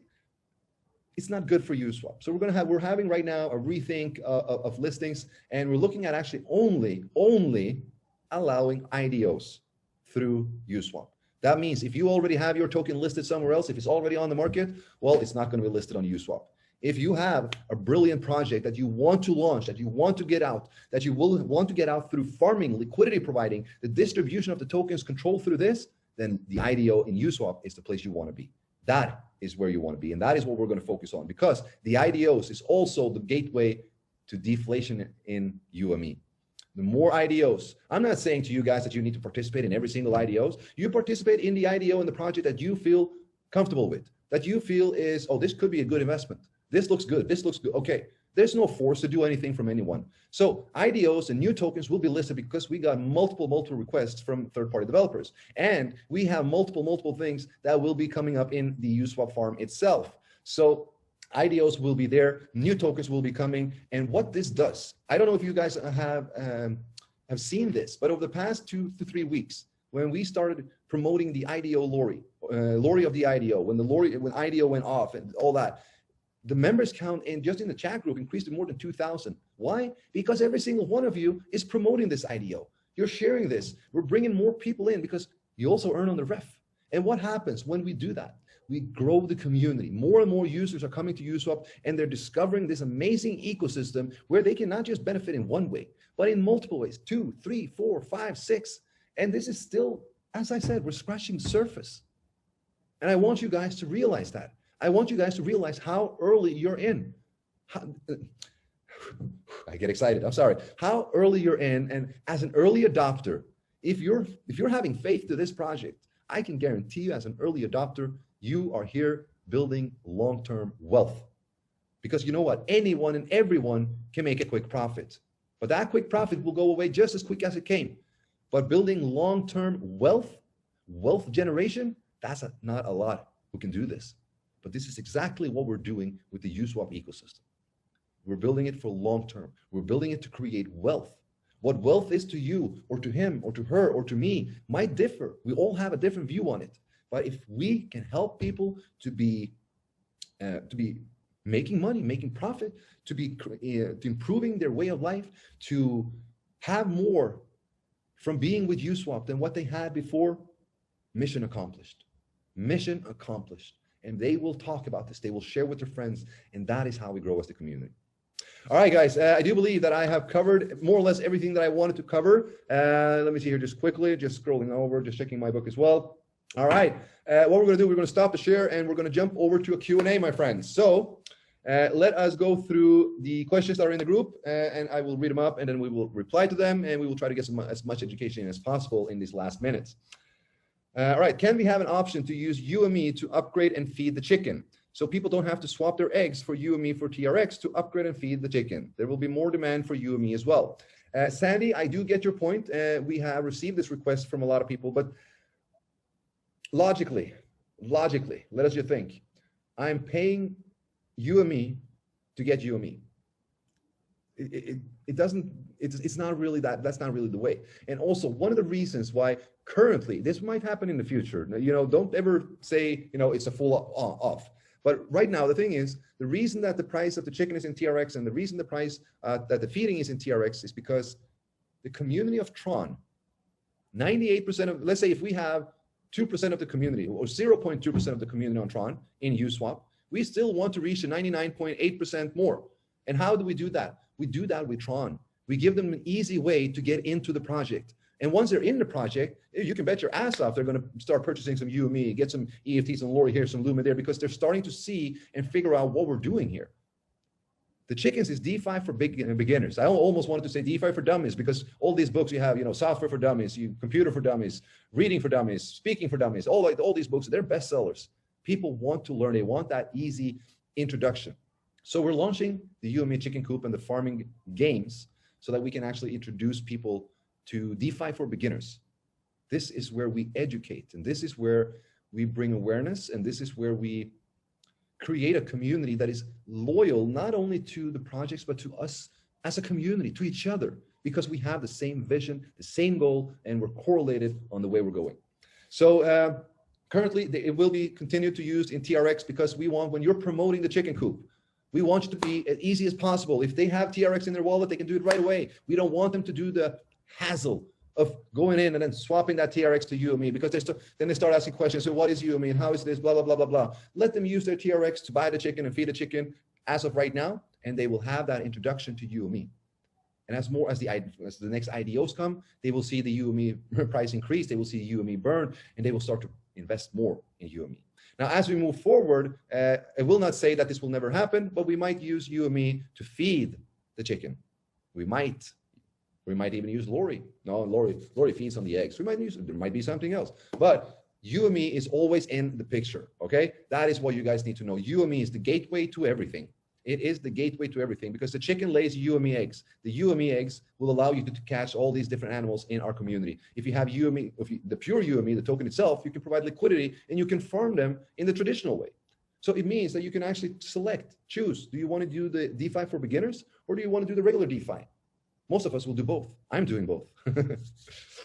it's not good for USWap. So we're gonna have, we're having right now a rethink uh, of, of listings, and we're looking at actually only, only allowing I D Os through USWap. That means if you already have your token listed somewhere else, if it's already on the market, well, it's not gonna be listed on USWap. If you have a brilliant project that you want to launch, that you want to get out, that you will want to get out through farming, liquidity providing, the distribution of the tokens controlled through this, then the I D O in USWap is the place you want to be. That is where you want to be. And that is what we're going to focus on, because the I D Os is also the gateway to deflation in U M E. The more I D Os, I'm not saying to you guys that you need to participate in every single I D Os. You participate in the I D O in the project that you feel comfortable with, that you feel is, oh, this could be a good investment. This looks good. This looks good. Okay. There's no force to do anything from anyone. So I D Os and new tokens will be listed because we got multiple, multiple requests from third-party developers. And we have multiple, multiple things that will be coming up in the USWap farm itself. So I D Os will be there. New tokens will be coming. And what this does, I don't know if you guys have, um, have seen this, but over the past two to three weeks, when we started promoting the I D O Lori, uh, Lori of the I D O, when the Lori, when I D O went off and all that, the members count in just in the chat group increased to more than two thousand. Why? Because every single one of you is promoting this I D O. You're sharing this. We're bringing more people in because you also earn on the ref. And what happens when we do that? We grow the community. More and more users are coming to USWap, and they're discovering this amazing ecosystem where they can not just benefit in one way, but in multiple ways, two, three, four, five, six. And this is still, as I said, we're scratching the surface. And I want you guys to realize that. I want you guys to realize how early you're in. How, I get excited, I'm sorry. How early you're in, and as an early adopter, if you're, if you're having faith to this project, I can guarantee you as an early adopter, you are here building long-term wealth. Because you know what? Anyone and everyone can make a quick profit. But that quick profit will go away just as quick as it came. But building long-term wealth, wealth generation, that's a, not a lot who can do this. But this is exactly what we're doing with the USWap ecosystem. We're building it for long-term. We're building it to create wealth. What wealth is to you or to him or to her or to me might differ. We all have a different view on it. But if we can help people to be uh, to be making money, making profit, to be uh, to improving their way of life, to have more from being with USWap than what they had before, mission accomplished. Mission accomplished. And they will talk about this. They will share with their friends. And that is how we grow as a community. All right, guys, uh, I do believe that I have covered more or less everything that I wanted to cover. Uh, let me see here just quickly, just scrolling over, just checking my book as well. All right, uh, what we're going to do, we're going to stop the share and we're going to jump over to a Q and A, my friends. So uh, let us go through the questions that are in the group uh, and I will read them up and then we will reply to them and we will try to get some, as much education as possible in these last minutes. Uh, all right, can we have an option to use U M E to upgrade and feed the chicken? So people don't have to swap their eggs for U M E for T R X to upgrade and feed the chicken. There will be more demand for U M E as well. Uh, Sandy, I do get your point. Uh, we have received this request from a lot of people, but logically, logically, let us just think. I'm paying U M E to get U M E. It, it, it doesn't, it's, it's not really that, that's not really the way. And also one of the reasons why currently, this might happen in the future, you know, don't ever say, you know, it's a full off. But right now, the thing is, the reason that the price of the chicken is in T R X and the reason the price uh, that the feeding is in T R X is because the community of Tron, ninety-eight percent of, let's say if we have two percent of the community or zero point two percent of the community on Tron in USWap, we still want to reach the ninety-nine point eight percent more. And how do we do that? We do that with Tron. We give them an easy way to get into the project. And once they're in the project, you can bet your ass off they're going to start purchasing some U M E, get some E F T, some Lori here, some Luma there, because they're starting to see and figure out what we're doing here. The chickens is DeFi for big beginners. I almost wanted to say DeFi for dummies because all these books you have, you know, software for dummies, you computer for dummies, reading for dummies, speaking for dummies, all like all these books, they're bestsellers. People want to learn. They want that easy introduction. So we're launching the U M E Chicken Coop and the farming games so that we can actually introduce people to DeFi for beginners. This is where we educate, and this is where we bring awareness, and this is where we create a community that is loyal not only to the projects, but to us as a community, to each other, because we have the same vision, the same goal, and we're correlated on the way we're going. So uh, currently, it will be continued to use in T R X because we want, when you're promoting the chicken coop, we want you to be as easy as possible. If they have T R X in their wallet, they can do it right away. We don't want them to do the hassle of going in and then swapping that T R X to U M E because they start, then they start asking questions. So what is U M E and how is this, blah, blah, blah, blah, blah. Let them use their T R X to buy the chicken and feed the chicken as of right now, and they will have that introduction to U M E. And as more as the, as the next I D Os come, they will see the U M E price increase, they will see U M E burn, and they will start to invest more in U M E. Now, as we move forward, uh, I will not say that this will never happen, but we might use U M E to feed the chicken. We might. We might even use Lori. No, Lori, Lori feeds on the eggs. We might use, there might be something else. But U M E is always in the picture, okay? That is what you guys need to know. U M E is the gateway to everything. It is the gateway to everything because the chicken lays U M E eggs. The U M E eggs will allow you to, to catch all these different animals in our community. If you have U M E, if you, the pure U M E, the token itself, you can provide liquidity and you can farm them in the traditional way. So it means that you can actually select, choose. Do you want to do the DeFi for beginners or do you want to do the regular DeFi? Most of us will do both. I'm doing both.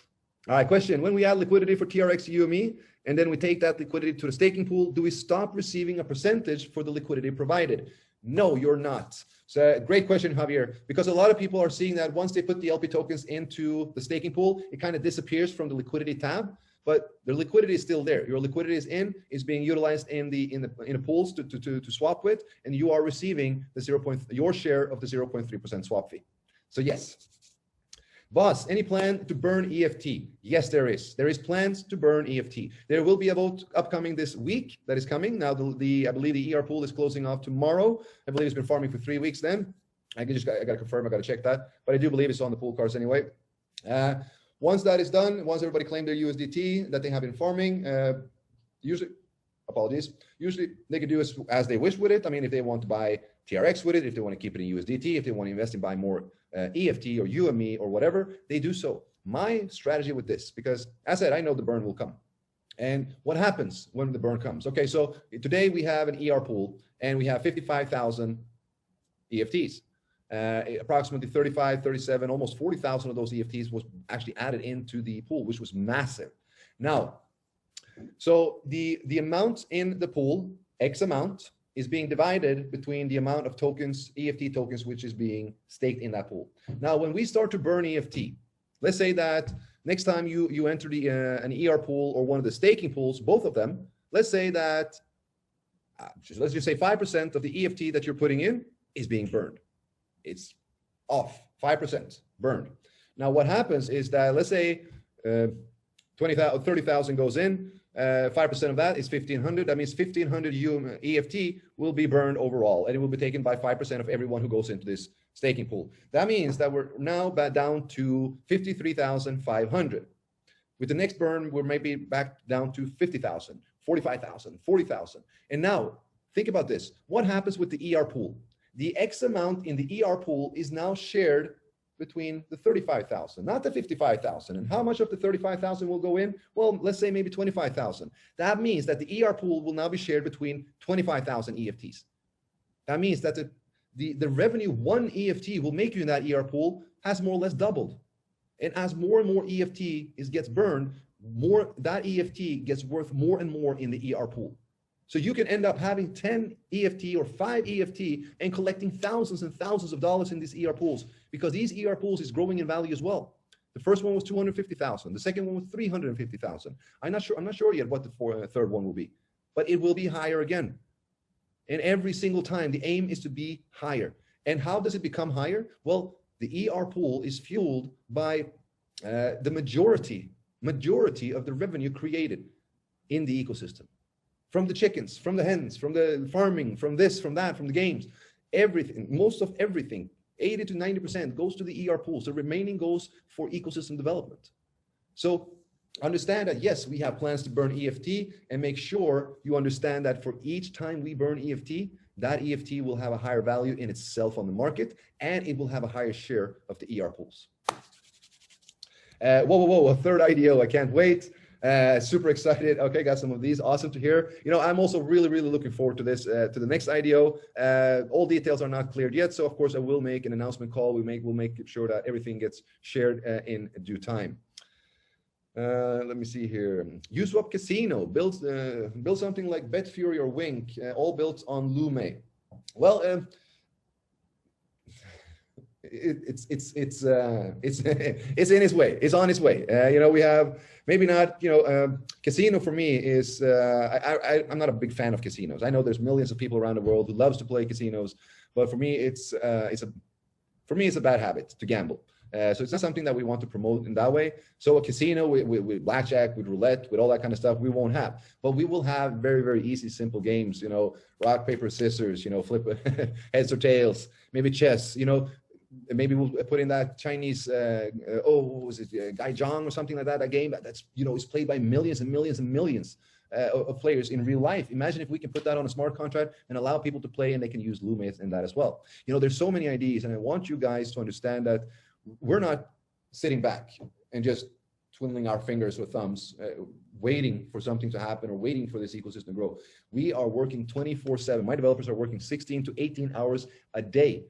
All right, question. When we add liquidity for T R X U M E, and then we take that liquidity to the staking pool, do we stop receiving a percentage for the liquidity provided? No, you're not. So great question, Javier, because a lot of people are seeing that once they put the L P tokens into the staking pool, it kind of disappears from the liquidity tab, but the liquidity is still there. Your liquidity is in, is being utilized in the in the in the pools to, to, to, to swap with, and you are receiving the zero point your share of the zero point three percent swap fee. So yes. Boss, any plan to burn E F T? Yes, there is. There is plans to burn E F T. There will be a vote upcoming this week that is coming. Now, the, the I believe the E R pool is closing off tomorrow. I believe it's been farming for three weeks then. I just got, I got to confirm, I got to check that. But I do believe it's on the pool cards anyway. Uh, once that is done, once everybody claimed their U S D T that they have been farming, uh, usually, apologies, usually they can do as, as they wish with it. I mean, if they want to buy T R X with it, if they want to keep it in U S D T, if they want to invest and buy more uh, E F T or U M E or whatever, they do so. My strategy with this, because as I said, I know the burn will come. And what happens when the burn comes? Okay, so today we have an E R pool and we have fifty-five thousand E F Ts. Uh, approximately thirty-five, thirty-seven, almost forty thousand of those E F Ts was actually added into the pool, which was massive. Now, so the, the amount in the pool, X amount, is being divided between the amount of tokens, E F T tokens, which is being staked in that pool. Now, when we start to burn E F T, let's say that next time you, you enter the, uh, an E R pool or one of the staking pools, both of them, let's say that, uh, just, let's just say five percent of the E F T that you're putting in is being burned. It's off, five percent burned. Now, what happens is that, let's say uh, twenty thousand, thirty thousand goes in, Uh, five percent of that is fifteen hundred. That means fifteen hundred E F T will be burned overall, and it will be taken by five percent of everyone who goes into this staking pool. That means that we're now back down to fifty-three thousand five hundred. With the next burn, we're maybe back down to fifty thousand, forty-five thousand, forty thousand. And now, think about this. What happens with the E R pool? The X amount in the E R pool is now shared between the thirty-five thousand, not the fifty-five thousand. And how much of the thirty-five thousand will go in? Well, let's say maybe twenty-five thousand. That means that the E R pool will now be shared between twenty-five thousand E F Ts. That means that the, the, the revenue one E F T will make you in that E R pool has more or less doubled. And as more and more E F T is gets burned, more that E F T gets worth more and more in the E R pool. So you can end up having ten E F T or five E F T and collecting thousands and thousands of dollars in these E R pools, because these E R pools is growing in value as well. The first one was two hundred fifty thousand. The second one was three hundred fifty thousand. I'm not sure. I'm not sure yet what the four, uh, third one will be, but it will be higher again. And every single time, the aim is to be higher. And how does it become higher? Well, the E R pool is fueled by uh, the majority, majority of the revenue created in the ecosystem. From the chickens, from the hens, from the farming, from this, from that, from the games, everything, most of everything, eighty to ninety percent goes to the E R pools. The remaining goes for ecosystem development. So understand that, yes, we have plans to burn E F T, and make sure you understand that for each time we burn E F T, that E F T will have a higher value in itself on the market, and it will have a higher share of the E R pools. Uh, whoa, whoa, whoa, a third I D O, I can't wait. Uh, super excited. Okay, got some of these. Awesome to hear. You know, I'm also really, really looking forward to this, uh, to the next I D O. Uh, all details are not cleared yet, so of course I will make an announcement call. We make, we'll make sure that everything gets shared uh, in due time. Uh, let me see here. Uswap Casino builds uh, build something like BetFury or Wink, uh, all built on Lume. Well, um, It, it's it's it's uh, it's it's in its way. It's on its way. Uh, you know, we have maybe not. You know, uh, casino for me is. Uh, I, I I'm not a big fan of casinos. I know there's millions of people around the world who loves to play casinos, but for me, it's uh, it's a for me it's a bad habit to gamble. Uh, so it's not something that we want to promote in that way. So a casino with, with, with blackjack, with roulette, with all that kind of stuff, we won't have. But we will have very, very easy, simple games. You know, rock, paper, scissors. You know, flip heads or tails. Maybe chess. You know. Maybe we'll put in that Chinese, uh, uh, oh, what was it, uh, Gaijang or something like that, a game that, that's, you know, is played by millions and millions and millions uh, of players in real life. Imagine if we can put that on a smart contract and allow people to play, and they can use Lume in that as well. You know, there's so many ideas, and I want you guys to understand that we're not sitting back and just twiddling our fingers or thumbs, uh, waiting for something to happen or waiting for this ecosystem to grow. We are working twenty-four seven. My developers are working sixteen to eighteen hours a day,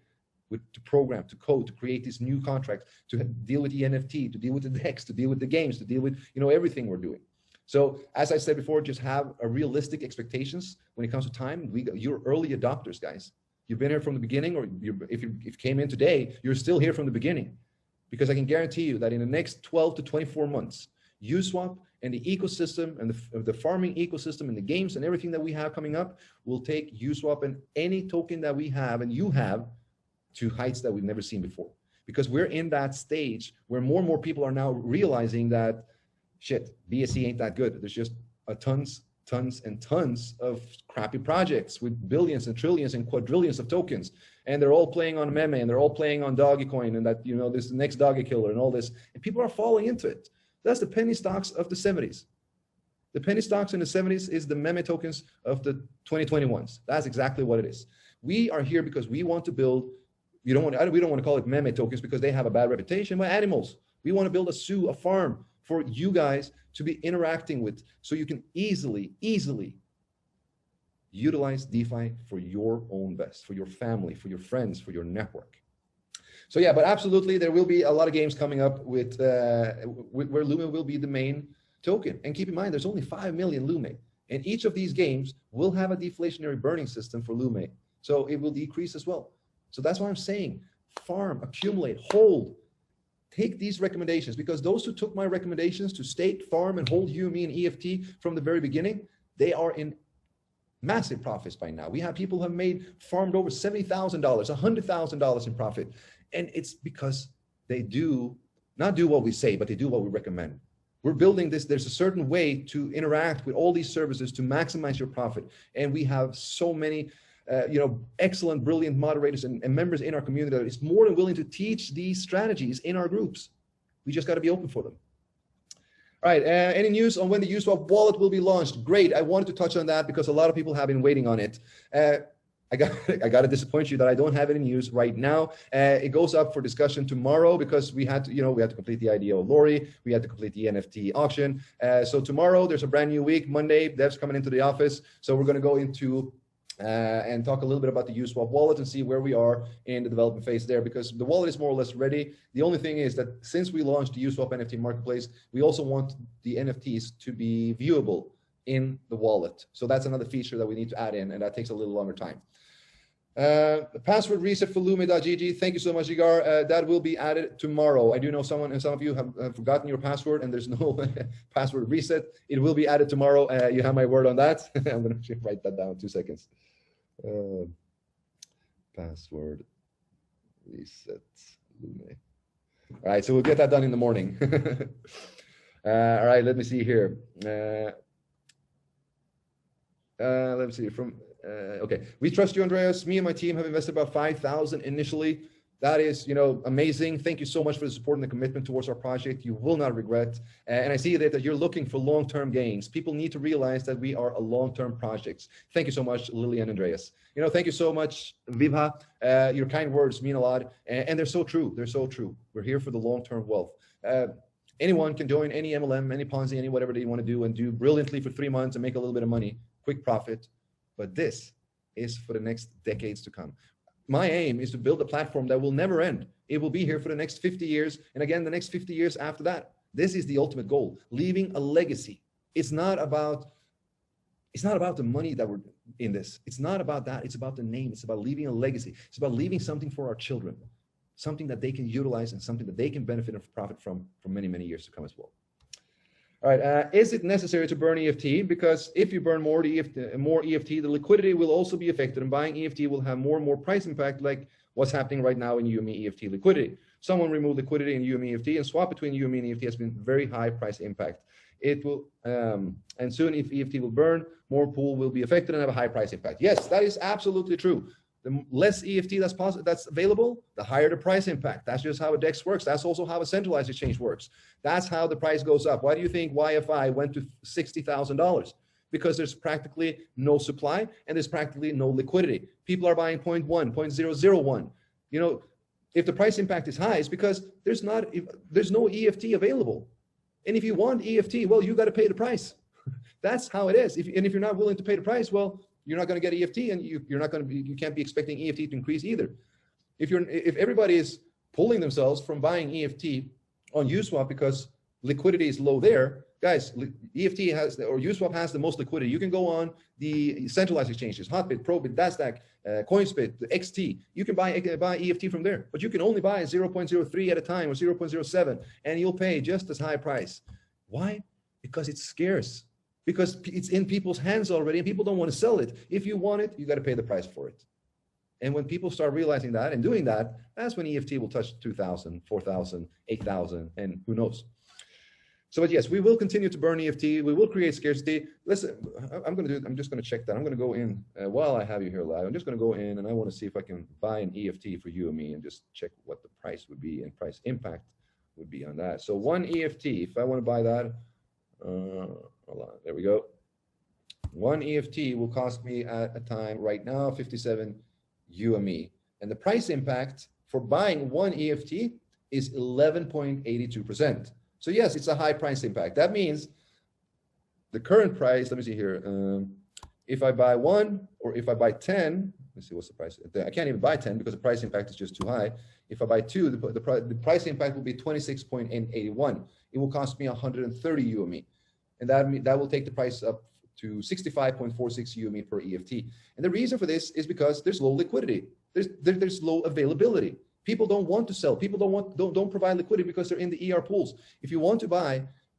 with to program, to code, to create these new contracts, to deal with the N F T, to deal with the DEX, to deal with the games, to deal with, you know, everything we're doing. So as I said before, just have a realistic expectations when it comes to time. We, you're early adopters, guys. You've been here from the beginning, or you're, if, you, if you came in today, you're still here from the beginning. Because I can guarantee you that in the next twelve to twenty-four months, Uswap and the ecosystem and the, the farming ecosystem and the games and everything that we have coming up will take Uswap and any token that we have and you have to heights that we've never seen before. Because we're in that stage where more and more people are now realizing that, shit, B S C ain't that good. There's just a tons, tons and tons of crappy projects with billions and trillions and quadrillions of tokens. And they're all playing on Meme and they're all playing on Dogecoin and that, you know, this next Doge killer and all this. And people are falling into it. That's the penny stocks of the seventies. The penny stocks in the seventies is the meme tokens of the twenty twenty-ones. That's exactly what it is. We are here because we want to build, we don't want, we don't want to call it meme tokens because they have a bad reputation, but animals. We want to build a zoo, a farm for you guys to be interacting with so you can easily, easily utilize DeFi for your own best, for your family, for your friends, for your network. So yeah, but absolutely, there will be a lot of games coming up with, uh, with where Lume will be the main token. And keep in mind, there's only five million Lume. And each of these games will have a deflationary burning system for Lume. So it will decrease as well. So that's why I'm saying, farm, accumulate, hold. Take these recommendations, because those who took my recommendations to stake, farm, and hold U M E and E F T from the very beginning, they are in massive profits by now. We have people who have made, farmed over seventy thousand dollars, one hundred thousand dollars in profit. And it's because they do, not do what we say, but they do what we recommend. We're building this, there's a certain way to interact with all these services to maximize your profit. And we have so many uh, you know, excellent, brilliant moderators and, and members in our community that is more than willing to teach these strategies in our groups. We just got to be open for them. All right, uh, any news on when the Uswap wallet will be launched? Great, I wanted to touch on that because a lot of people have been waiting on it. Uh, I got, I got to disappoint you that I don't have any news right now. Uh, it goes up for discussion tomorrow because we had to, you know, we had to complete the I D O Lori, we had to complete the N F T auction. Uh, so tomorrow there's a brand new week. Monday, devs coming into the office. So we're going to go into uh, and talk a little bit about the Uswap wallet and see where we are in the development phase there, because the wallet is more or less ready. The only thing is that since we launched the Uswap N F T marketplace, we also want the N F Ts to be viewable in the wallet. So that's another feature that we need to add in, and that takes a little longer time. Uh, the password reset for Lume dot G G. Thank you so much, Igar. Uh, that will be added tomorrow. I do know someone, and some of you have, have forgotten your password, and there's no password reset. It will be added tomorrow. Uh, you have my word on that. I'm going to write that down. Two seconds. Uh, password reset Lume. All right, so we'll get that done in the morning. uh, all right, let me see here. Uh, uh, let me see from. Uh, okay, we trust you, Andreas. Me and my team have invested about five thousand initially. That is, you know, amazing. Thank you so much for the support and the commitment towards our project. You will not regret. Uh, and I see that, that you're looking for long-term gains. People need to realize that we are a long-term project. Thank you so much, Lily and Andreas. You know, thank you so much, Vibha. Uh, your kind words mean a lot, and, and they're so true. They're so true. We're here for the long-term wealth. Uh, anyone can join any M L M, any Ponzi, any whatever they want to do, and do brilliantly for three months and make a little bit of money, quick profit. But this is for the next decades to come. My aim is to build a platform that will never end. It will be here for the next fifty years, and again, the next fifty years after that. This is the ultimate goal, leaving a legacy. It's not about, it's not about the money that we're in this. It's not about that. It's about the name. It's about leaving a legacy. It's about leaving something for our children, something that they can utilize and something that they can benefit and profit from for many, many years to come as well. All right, uh, is it necessary to burn E F T? Because if you burn more E F T, more E F T, the liquidity will also be affected, and buying E F T will have more and more price impact, like what's happening right now in U M E E F T liquidity. Someone removed liquidity in U M E E F T, and swap between U M E and E F T has been very high price impact. It will, um, and soon if E F T will burn, more pool will be affected and have a high price impact. Yes, that is absolutely true. The less E F T that's possible, that's available, the higher the price impact. That's just how a DEX works. That's also how a centralized exchange works. That's how the price goes up. Why do you think Y F I went to sixty thousand dollars? Because there's practically no supply and there's practically no liquidity. People are buying zero point one, zero point zero zero one. You know, if the price impact is high, it's because there's not, there's no E F T available. And if you want E F T, well, you got to pay the price. That's how it is. If, and if you're not willing to pay the price, well, you're not going to get E F T, and you, you're not going to be, you can't be expecting E F T to increase either. If you're, if everybody is pulling themselves from buying E F T on Uswap because liquidity is low there, guys, E F T has, or Uswap has the most liquidity. You can go on the centralized exchanges, Hotbit, Probit, Nasdaq, uh, Coinspit, X T. You can buy, buy E F T from there, but you can only buy zero point zero three at a time or zero point zero seven, and you'll pay just as high price. Why? Because it's scarce. Because it's in people's hands already, and people don't want to sell it. If you want it, you got to pay the price for it. And when people start realizing that and doing that, that's when E F T will touch two thousand, four thousand, eight thousand, and who knows. So, but yes, we will continue to burn E F T. We will create scarcity. Listen, I'm going to do, I'm just going to check that. I'm going to go in uh, while I have you here live. I'm just going to go in and I want to see if I can buy an E F T for you and me and just check what the price would be and price impact would be on that. So one E F T, if I want to buy that, uh, hold on, there we go. One E F T will cost me at a time right now, fifty-seven U M E. And the price impact for buying one E F T is eleven point eight two percent. So yes, it's a high price impact. That means the current price, let me see here. Um, if I buy one or if I buy ten, let's see what's the price. I can't even buy ten because the price impact is just too high. If I buy two, the, the, the price impact will be twenty-six point eight one. It will cost me one hundred thirty U M E. And that, that will take the price up to sixty-five point four six U M E per E F T. And the reason for this is because there's low liquidity. There's, there, there's low availability. People don't want to sell. People don't want, don't, don't provide liquidity because they're in the E R pools. If you want to buy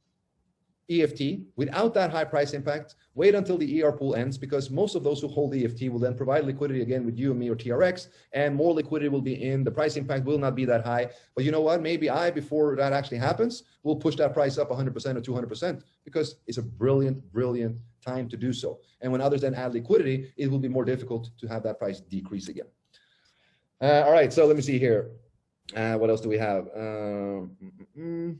E F T without that high price impact, wait until the E R pool ends, because most of those who hold E F T will then provide liquidity again with U M E or T R X, and more liquidity will be in. The price impact will not be that high. But you know what? Maybe I, before that actually happens, will push that price up one hundred percent or two hundred percent, because it's a brilliant, brilliant time to do so. And when others then add liquidity, it will be more difficult to have that price decrease again. Uh, all right, so let me see here. Uh, what else do we have? Um, mm,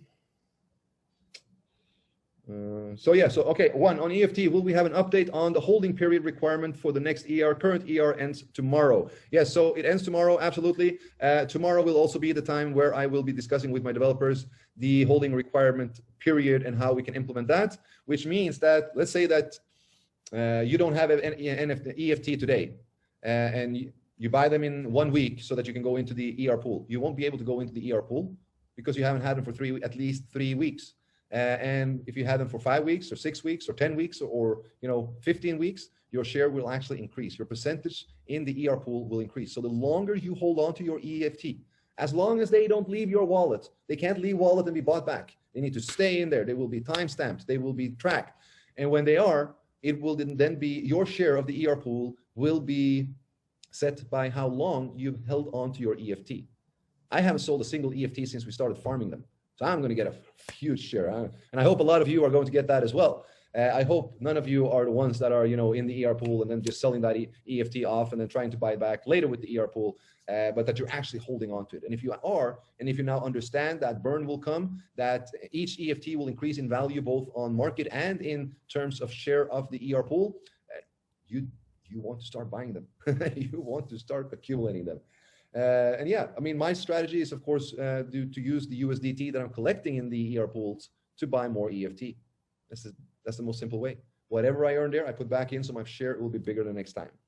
mm. Uh, so yeah, so okay, one on E F T, will we have an update on the holding period requirement for the next E R? Current E R ends tomorrow. Yes, so it ends tomorrow, absolutely. Uh, tomorrow will also be the time where I will be discussing with my developers the holding requirement period and how we can implement that, which means that, let's say that uh, you don't have an E F T today, uh, and you, you buy them in one week so that you can go into the E R pool. You won't be able to go into the E R pool because you haven't had them for three, at least three weeks. Uh, and if you had them for five weeks or six weeks or ten weeks or, or you know fifteen weeks, your share will actually increase. Your percentage in the E R pool will increase. So the longer you hold on to your E F T, as long as they don't leave your wallet, they can't leave wallet and be bought back. They need to stay in there. They will be time stamped. They will be tracked. And when they are, it will then be your share of the E R pool will be set by how long you've held on to your E F T. I haven't sold a single E F T since we started farming them. So I'm going to get a huge share. And I hope a lot of you are going to get that as well. Uh, I hope none of you are the ones that are, you know, in the E R pool and then just selling that E F T off and then trying to buy it back later with the E R pool, uh, but that you're actually holding on to it. And if you are, and if you now understand that burn will come, that each E F T will increase in value both on market and in terms of share of the E R pool, uh, you you want to start buying them. You want to start accumulating them. Uh, and yeah, I mean, my strategy is, of course, uh, to, to use the U S D T that I'm collecting in the E R pools to buy more E F T. That's the, that's the most simple way. Whatever I earn there, I put back in, so my share will be bigger the next time.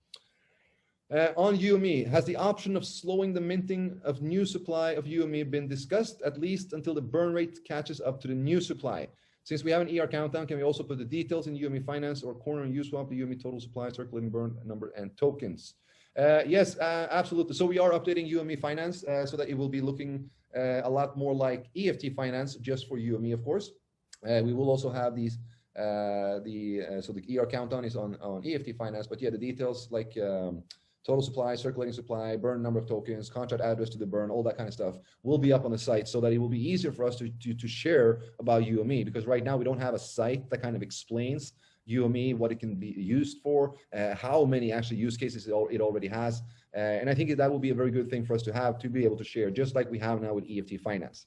Uh, on U M E, has the option of slowing the minting of new supply of U M E been discussed, at least until the burn rate catches up to the new supply? Since we have an E R countdown, can we also put the details in U M E Finance or corner on Uswap, the U M E total supply, circulating burn number, and tokens? Uh, yes, uh, absolutely. So we are updating U M E Finance uh, so that it will be looking uh, a lot more like E F T Finance, just for U M E, of course. Uh, we will also have these, uh, the uh, so the E R countdown is on, on E F T Finance, but yeah, the details like um, total supply, circulating supply, burn number of tokens, contract address to the burn, all that kind of stuff will be up on the site so that it will be easier for us to, to, to share about U M E, because right now we don't have a site that kind of explains U M E, what it can be used for, uh, how many actually use cases it, it already has. Uh, and I think that will be a very good thing for us to have, to be able to share, just like we have now with E F T Finance.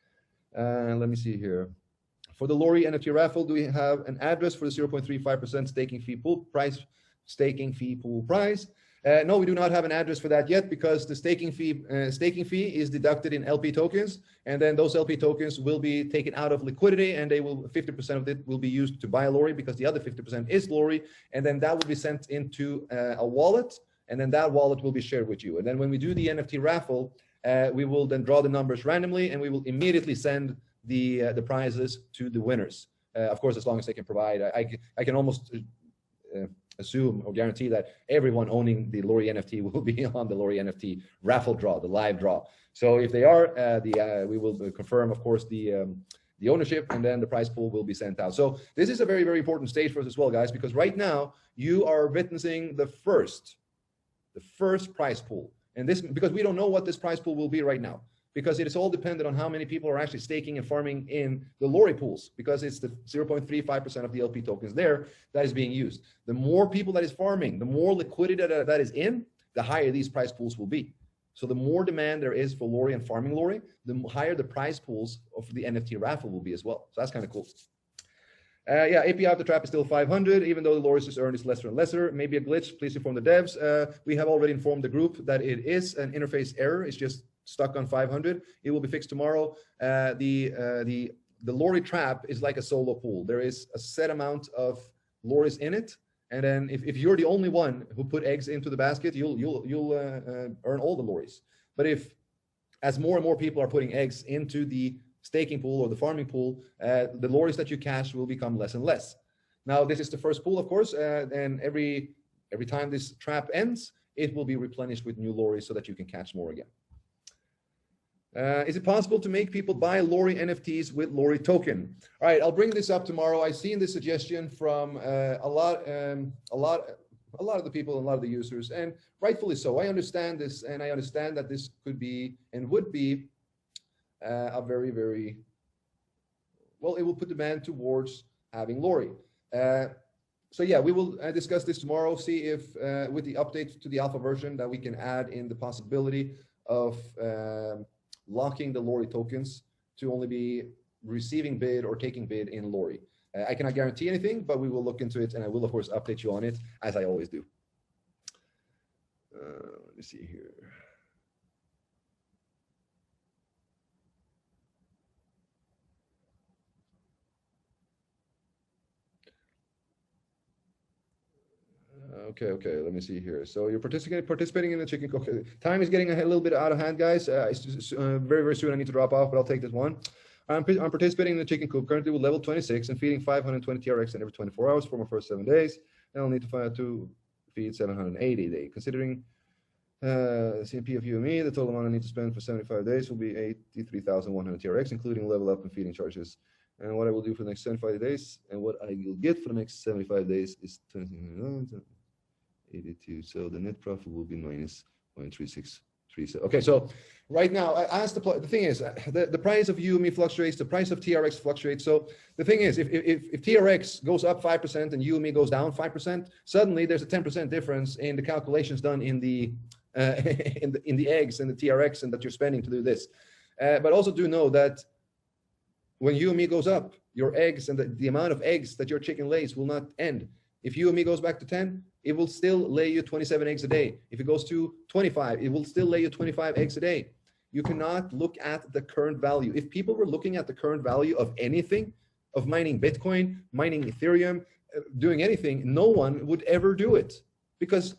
Uh, let me see here. For the Lori N F T raffle, do we have an address for the zero point three five percent staking fee pool price, staking fee pool price? Uh, no, we do not have an address for that yet, because the staking fee uh, staking fee is deducted in L P tokens, and then those L P tokens will be taken out of liquidity, and they will fifty percent of it will be used to buy Lori, because the other fifty percent is Lori, and then that will be sent into uh, a wallet and then that wallet will be shared with you. And then when we do the N F T raffle, uh, we will then draw the numbers randomly, and we will immediately send the uh, the prizes to the winners. Uh, of course, as long as they can provide. I, I, I can almost uh, assume or guarantee that everyone owning the Lori N F T will be on the Lori N F T raffle draw, the live draw. So if they are, uh, the uh, we will confirm, of course, the um, the ownership, and then the prize pool will be sent out. So this is a very, very important stage for us as well, guys, because right now you are witnessing the first, the first prize pool. And this, because we don't know what this prize pool will be right now, because it is all dependent on how many people are actually staking and farming in the Lori pools, because it's the zero point three five percent of the L P tokens there that is being used. The more people that is farming, the more liquidity that, that is in, the higher these prize pools will be. So the more demand there is for Lori and farming Lori, the higher the prize pools of the N F T raffle will be as well. So that's kind of cool. Uh, yeah, A P I of the trap is still five hundred, even though the Lori's just earned is lesser and lesser. Maybe a glitch, please inform the devs. Uh, we have already informed the group that it is an interface error. It's just stuck on five hundred. It will be fixed tomorrow. Uh, the, uh, the, the Lori trap is like a solo pool. There is a set amount of Loris in it. And then if, if you're the only one who put eggs into the basket, you'll, you'll, you'll uh, uh, earn all the Loris. But if, as more and more people are putting eggs into the staking pool or the farming pool, uh, the Loris that you cash will become less and less. Now, this is the first pool, of course, uh, and every, every time this trap ends, it will be replenished with new Loris so that you can catch more again. Uh, is it possible to make people buy Lori N F Ts with Lori token? All right, I'll bring this up tomorrow. I've seen this suggestion from uh, a lot, um, a lot, a lot of the people, a lot of the users, and rightfully so. I understand this, and I understand that this could be and would be uh, a very, very well. It will put demand towards having Lori. Uh, so yeah, we will uh, discuss this tomorrow. See if uh, with the update to the alpha version that we can add in the possibility of um, locking the Lori tokens to only be receiving bid or taking bid in Lori. Uh, I cannot guarantee anything, but we will look into it, and I will, of course, update you on it, as I always do. Uh, let me see here. Okay, okay, let me see here. So you're participating participating in the chicken cook. Time is getting a little bit out of hand, guys. Uh, it's just, uh, very, very soon I need to drop off, but I'll take this one. I'm, I'm participating in the chicken coop currently with level twenty-six and feeding five hundred twenty T R X in every twenty-four hours for my first seven days. And I'll need to find to feed seven hundred eighty a day. Considering uh, C M P of U M E, the total amount I need to spend for seventy-five days will be eighty-three thousand one hundred T R X, including level up and feeding charges. And what I will do for the next seventy-five days and what I will get for the next seventy-five days is eighty-two. So the net profit will be minus zero point three six three. Okay, so right now, as the the thing is, the, the price of U M E fluctuates, the price of T R X fluctuates. So the thing is, if if, if T R X goes up five percent and U M E goes down five percent, suddenly there's a ten percent difference in the calculations done in the uh, in the in the eggs and the T R X and that you're spending to do this. Uh, but also do know that when U M E goes up, your eggs and the, the amount of eggs that your chicken lays will not end. If U M E goes back to ten, it will still lay you twenty-seven eggs a day. If it goes to twenty-five, it will still lay you twenty-five eggs a day. You cannot look at the current value. If people were looking at the current value of anything, of mining Bitcoin, mining Ethereum, doing anything, no one would ever do it. Because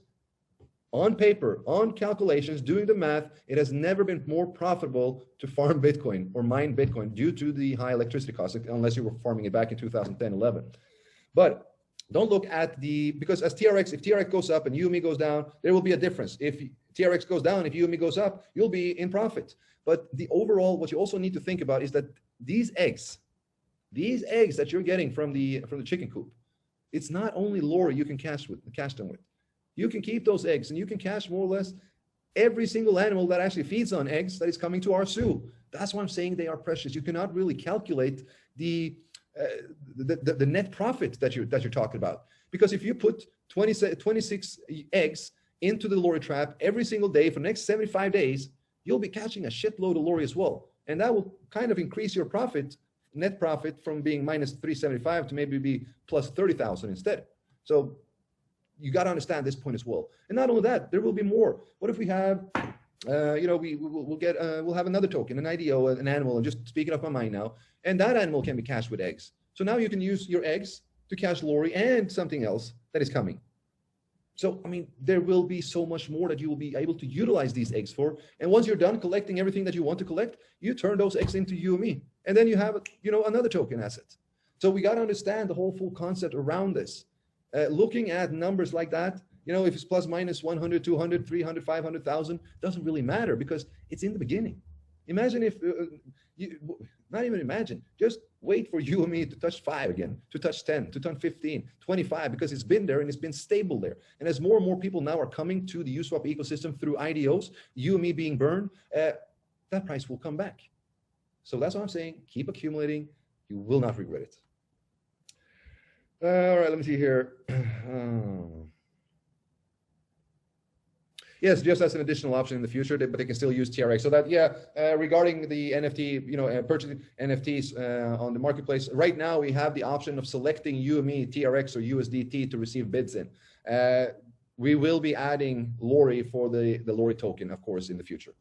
on paper, on calculations, doing the math, it has never been more profitable to farm Bitcoin or mine Bitcoin due to the high electricity costs, unless you were farming it back in two thousand ten, eleven. But don't look at the, because as T R X, if T R X goes up and U M E goes down, there will be a difference. If T R X goes down, if U M E goes up, you'll be in profit. But the overall, what you also need to think about is that these eggs, these eggs that you're getting from the from the chicken coop, it's not only Lori you can cash with, cash them with. You can keep those eggs and you can cash more or less every single animal that actually feeds on eggs that is coming to our zoo. That's why I'm saying they are precious. You cannot really calculate the Uh, the, the, the net profit that you're, that you're talking about. Because if you put twenty, twenty-six eggs into the Lori trap every single day for the next seventy-five days, you'll be catching a shitload of Lori as well. And that will kind of increase your profit, net profit, from being minus three seventy-five to maybe be plus thirty thousand instead. So you got to understand this point as well. And not only that, there will be more. What if we have, uh, you know, we, we will we'll get, uh, we'll have another token, an I D O, an animal, and just speaking off my mind now, and that animal can be cashed with eggs. So now you can use your eggs to cash Lori and something else that is coming. So, I mean, there will be so much more that you will be able to utilize these eggs for. And once you're done collecting everything that you want to collect, you turn those eggs into U M E. And then you have, you know, another token asset. So we got to understand the whole full concept around this. Uh, looking at numbers like that, you know, if it's plus minus one hundred, two hundred, three hundred, five hundred thousand, doesn't really matter because it's in the beginning. Imagine if, uh, you, not even imagine, just wait for U M E to touch five again, to touch ten, to touch fifteen, twenty-five, because it's been there and it's been stable there. And as more and more people now are coming to the Uswap ecosystem through I D Os, U M E being burned, uh, that price will come back. So that's what I'm saying. Keep accumulating. You will not regret it. Uh, all right, let me see here. Oh. Yes, just as an additional option in the future, but they can still use T R X. So that, yeah, uh, regarding the N F T, you know, uh, purchasing N F Ts uh, on the marketplace, right now we have the option of selecting U M E, T R X, or U S D T to receive bids in. Uh, we will be adding Lori for the, the Lori token, of course, in the future.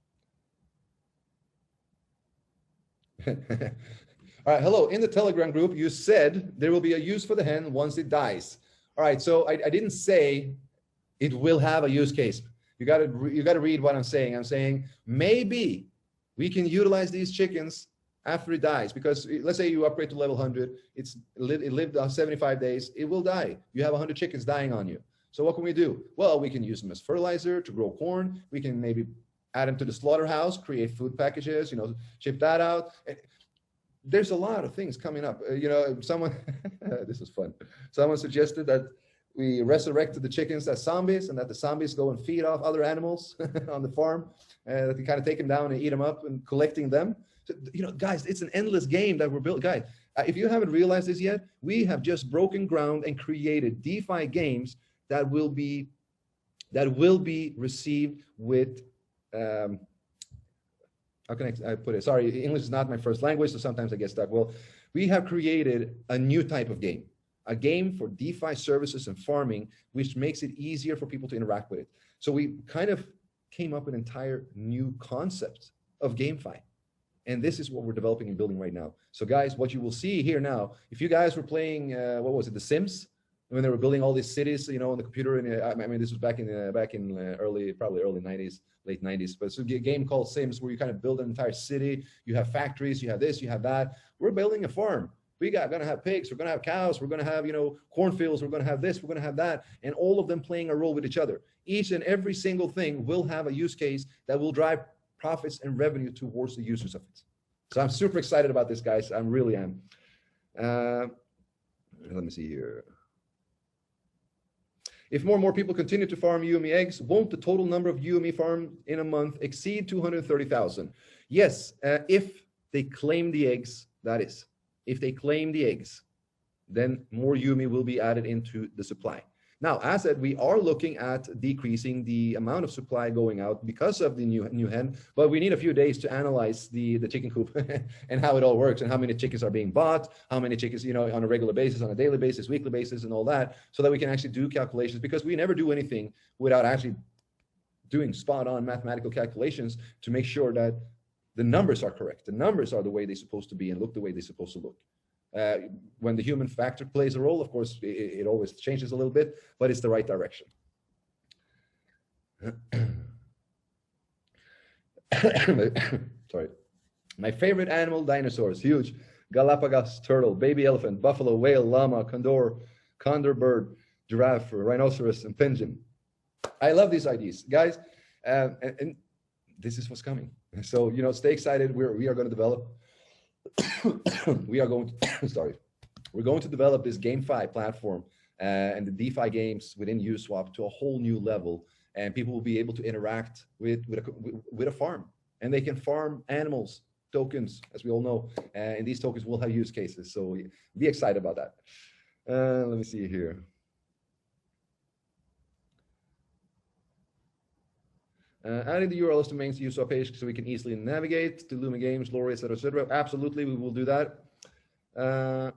All right, hello. In the Telegram group, you said there will be a use for the hen once it dies. All right, so I, I didn't say it will have a use case. You got to you got to read what I'm saying. I'm saying maybe we can utilize these chickens after it dies, because let's say you upgrade to level one hundred. It's it lived on seventy-five days. It will die. You have one hundred chickens dying on you. So what can we do? Well, we can use them as fertilizer to grow corn. We can maybe add them to the slaughterhouse, create food packages. You know, ship that out. There's a lot of things coming up. Uh, you know, someone this is fun. Someone suggested that we resurrected the chickens as zombies, and that the zombies go and feed off other animals on the farm, and that they kind of take them down and eat them up and collecting them. So, you know, guys, it's an endless game that we're building. Guys, uh, if you haven't realized this yet, we have just broken ground and created DeFi games that will be that will be received with. Um, how can I, I put it? Sorry, English is not my first language, so sometimes I get stuck. Well, we have created a new type of game. A game for DeFi services and farming, which makes it easier for people to interact with it. So we kind of came up with an entire new concept of GameFi. And this is what we're developing and building right now. So guys, what you will see here now, if you guys were playing, uh, what was it, The Sims? When they were building all these cities, you know, on the computer, and uh, I mean, this was back in uh, back in uh, early, probably early nineties, late nineties. But it's a game called Sims where you kind of build an entire city. You have factories, you have this, you have that. We're building a farm. We got gonna have pigs, we're gonna have cows, we're gonna have, you know, cornfields, we're gonna have this, we're gonna have that, and all of them playing a role with each other. Each and every single thing will have a use case that will drive profits and revenue towards the users of it. So I'm super excited about this, guys. I really am. Uh, let me see here. If more and more people continue to farm U M E eggs, won't the total number of U M E farmed in a month exceed two hundred thirty thousand? Yes, uh, if they claim the eggs, that is. If they claim the eggs, then more U M E will be added into the supply. Now, as said, we are looking at decreasing the amount of supply going out because of the new new hen, but we need a few days to analyze the, the chicken coop and how it all works and how many chickens are being bought, how many chickens, you know, on a regular basis, on a daily basis, weekly basis, and all that, so that we can actually do calculations, because we never do anything without actually doing spot on mathematical calculations to make sure that the numbers are correct. The numbers are the way they're supposed to be and look the way they're supposed to look. Uh, when the human factor plays a role, of course, it, it always changes a little bit, but it's the right direction. Sorry. My favorite animal, dinosaurs, huge. Galapagos turtle, baby elephant, buffalo, whale, llama, condor, condor bird, giraffe, rhinoceros, and penguin. I love these ideas, guys. Uh, and, and this is what's coming. So, you know, stay excited. We're, we are going to develop we are going to, sorry, we're going to develop this GameFi platform uh, and the DeFi games within Uswap to a whole new level, and people will be able to interact with with a, with a farm, and they can farm animals, tokens, as we all know, uh, and these tokens will have use cases. So be excited about that. Uh, let me see here. Uh, adding the U R Ls to main Uswap page so we can easily navigate to Luma Games, Lori, et cetera, et cetera. Absolutely, we will do that. Uh,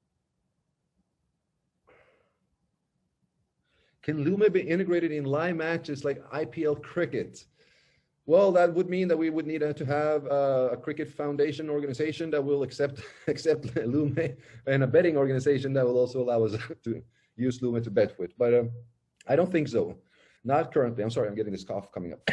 can Luma be integrated in live matches like I P L cricket? Well, that would mean that we would need uh, to have uh, a cricket foundation organization that will accept accept Luma, and a betting organization that will also allow us to use Luma to bet with. But um, I don't think so. Not currently. I'm sorry, I'm getting this cough coming up.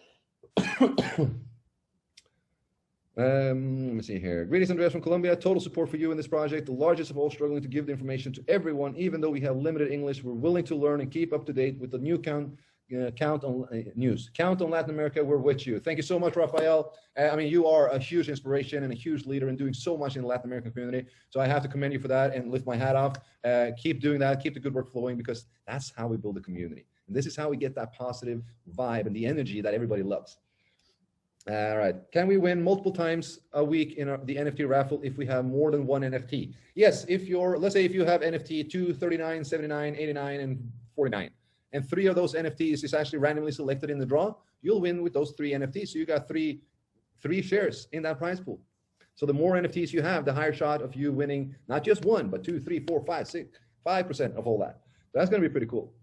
Um, let me see here. Greetings, Andreas from Colombia. Total support for you in this project. The largest of all, struggling to give the information to everyone. Even though we have limited English, we're willing to learn and keep up to date with the new count, uh, count on uh, news. Count on Latin America. We're with you. Thank you so much, Rafael. Uh, I mean, you are a huge inspiration and a huge leader and doing so much in the Latin American community. So I have to commend you for that and lift my hat off. Uh, keep doing that. Keep the good work flowing, because that's how we build a community. And this is how we get that positive vibe and the energy that everybody loves. All right. Can we win multiple times a week in our, the N F T raffle if we have more than one N F T? Yes. If you're, let's say if you have N F T two, thirty-nine, seventy-nine, eighty-nine, and forty-nine, and three of those N F Ts is actually randomly selected in the draw, you'll win with those three N F Ts. So you got three, three shares in that prize pool. So the more N F Ts you have, the higher shot of you winning, not just one, but two, three, four, five, six, five percent of all that. So that's going to be pretty cool.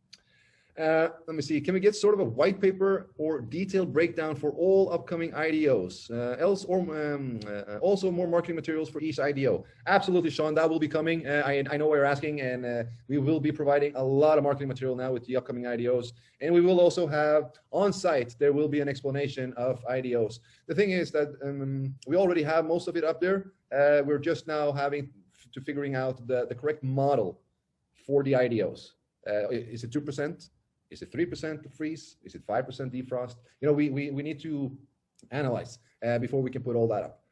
Uh, let me see. Can we get sort of a white paper or detailed breakdown for all upcoming I D Os? Uh, else, or um, uh, also more marketing materials for each I D O. Absolutely, Sean. That will be coming. Uh, I, I know what you're asking, and uh, we will be providing a lot of marketing material now with the upcoming I D Os. And we will also have on site. There will be an explanation of I D Os. The thing is that um, we already have most of it up there. Uh, we're just now having to figuring out the the correct model for the I D Os. Uh, is it two percent? Is it three percent freeze? Is it five percent defrost? You know, we, we, we need to analyze uh, before we can put all that up.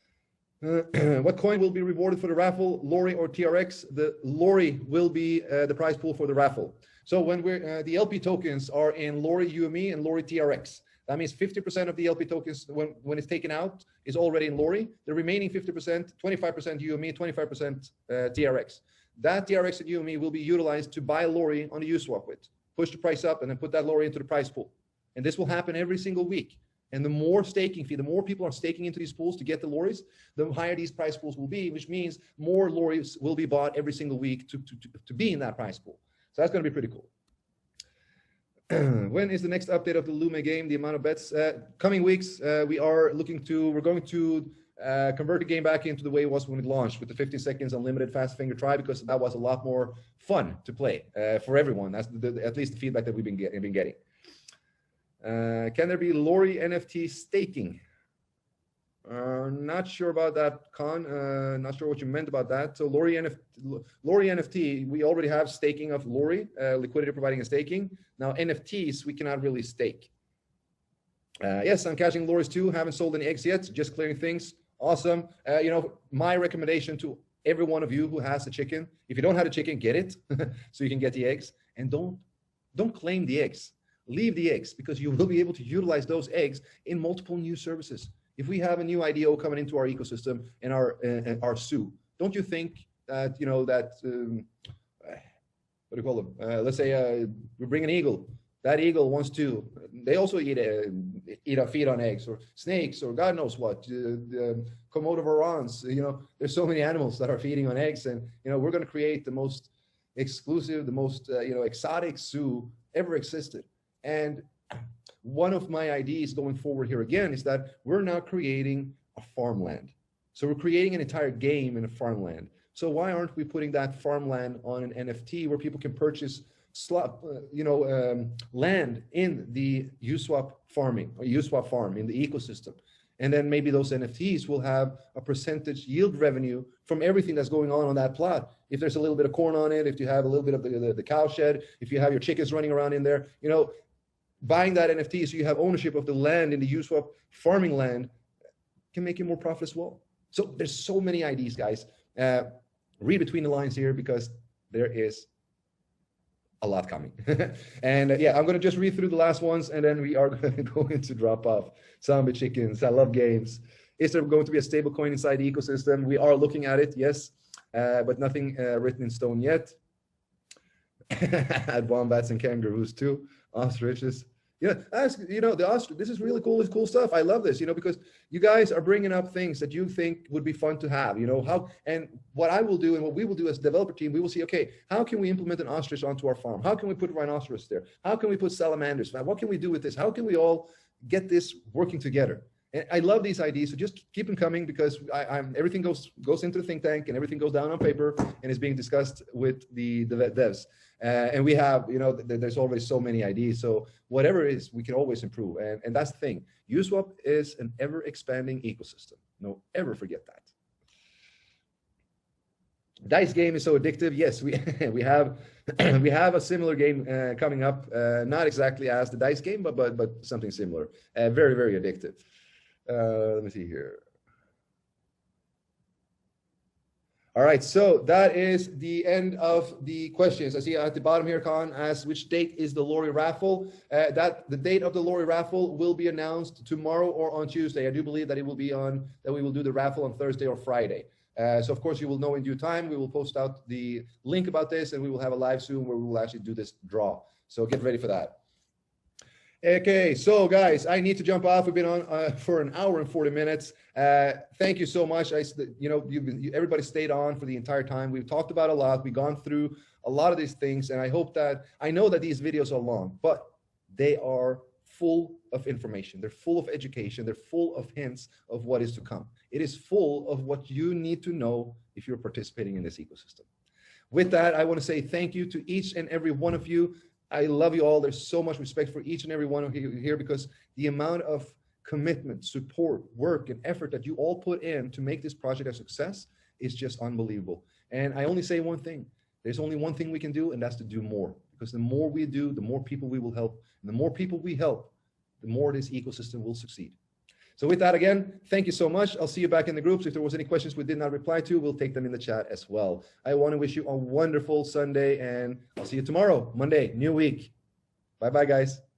Uh, what coin will be rewarded for the raffle, Lori or T R X? The Lori will be uh, the prize pool for the raffle. So when we're, uh, the L P tokens are in Lori U M E and Lori T R X. That means fifty percent of the L P tokens, when, when it's taken out, is already in Lori. The remaining fifty percent, twenty-five percent U M E, twenty-five percent uh, T R X. That T R X and U M E will be utilized to buy Lori on the USwap with. Push the price up and then put that Lori into the price pool. And this will happen every single week. And the more staking fee, the more people are staking into these pools to get the Loris, the higher these price pools will be, which means more Loris will be bought every single week to, to, to, to be in that price pool. So that's going to be pretty cool. When is the next update of the Lume game, the amount of bets? Uh, coming weeks, uh, we are looking to, we're going to uh, convert the game back into the way it was when it launched with the fifteen seconds unlimited fast finger try, because that was a lot more fun to play uh, for everyone. That's the, the, at least the feedback that we've been, get, been getting. Uh, can there be Lori N F T staking? Uh, not sure about that, Con. Uh, not sure what you meant about that. So Lori N F T, Lori N F T, we already have staking of Lori, uh, liquidity providing and staking. Now N F Ts, we cannot really stake. Uh, yes, I'm cashing Loris too. Haven't sold any eggs yet. Just clearing things. Awesome. Uh, you know, my recommendation to every one of you who has a chicken, if you don't have a chicken, get it so you can get the eggs. And don't don't claim the eggs. Leave the eggs, because you will be able to utilize those eggs in multiple new services. If we have a new I D O coming into our ecosystem and our uh, our S U, don't you think that, you know, that um, what do you call them? Uh, let's say uh, we bring an eagle. That eagle wants to. They also eat a, eat a feed on eggs, or snakes, or God knows what. Uh, the Komodo varans. You know, there's so many animals that are feeding on eggs, and you know, we're going to create the most exclusive, the most uh, you know, exotic zoo ever existed. And one of my ideas going forward here again is that we're now creating a farmland. So we're creating an entire game in a farmland. So why aren't we putting that farmland on an N F T where people can purchase slot, uh, you know, um, land in the USwap farming, or USwap farm in the ecosystem? And then maybe those N F Ts will have a percentage yield revenue from everything that's going on on that plot. If there's a little bit of corn on it, if you have a little bit of the, the, the cow shed, if you have your chickens running around in there, you know, buying that N F T so you have ownership of the land in the USwap farming land can make you more profit as well. So there's so many ideas, guys. Uh, read between the lines here, because there is a lot coming. And uh, yeah, I'm going to just read through the last ones, and then we are going to drop off. Zombie chickens, I love games. Is there going to be a stable coin inside the ecosystem? We are looking at it, yes, uh, but nothing uh, written in stone yet. Add wombats and kangaroos too, ostriches. Yeah, that's, you know, the ostrich, this is really cool, this cool stuff. I love this, you know, because you guys are bringing up things that you think would be fun to have, you know, how, and what I will do and what we will do as a developer team, we will see, okay, how can we implement an ostrich onto our farm? How can we put rhinoceros there? How can we put salamanders? What can we do with this? How can we all get this working together? And I love these ideas, so just keep them coming, because I, I'm everything goes goes into the think tank, and everything goes down on paper and is being discussed with the the devs. Uh, and we have, you know, th there's always so many ideas. So whatever it is, we can always improve. And and that's the thing. Uswap is an ever expanding ecosystem. No, ever forget that. Dice game is so addictive. Yes, we we have we have a similar game uh, coming up. Uh, not exactly as the dice game, but but but something similar. Uh, very very addictive. Uh, let me see here. All right, so that is the end of the questions. I see at the bottom here, Khan asks, which date is the lorry raffle? Uh, that the date of the lorry raffle will be announced tomorrow or on Tuesday. I do believe that it will be on, that we will do the raffle on Thursday or Friday. Uh, so of course you will know in due time. We will post out the link about this, and we will have a live soon where we will actually do this draw. So get ready for that. Okay, so guys, I need to jump off. We've been on uh, for an hour and forty minutes. Uh, thank you so much. I, you know, you, you, everybody stayed on for the entire time. We've talked about a lot. We've gone through a lot of these things, and I hope that, I know that these videos are long, but they are full of information. They're full of education. They're full of hints of what is to come. It is full of what you need to know if you're participating in this ecosystem. With that, I want to say thank you to each and every one of you. I love you all. There's so much respect for each and every one of you here, because the amount of commitment, support, work, and effort that you all put in to make this project a success is just unbelievable. And I only say one thing. There's only one thing we can do, and that's to do more. Because the more we do, the more people we will help. And the more people we help, the more this ecosystem will succeed. So with that, again, thank you so much. I'll see you back in the groups. If there was any questions we did not reply to, we'll take them in the chat as well. I want to wish you a wonderful Sunday, and I'll see you tomorrow, Monday, new week. Bye-bye, guys.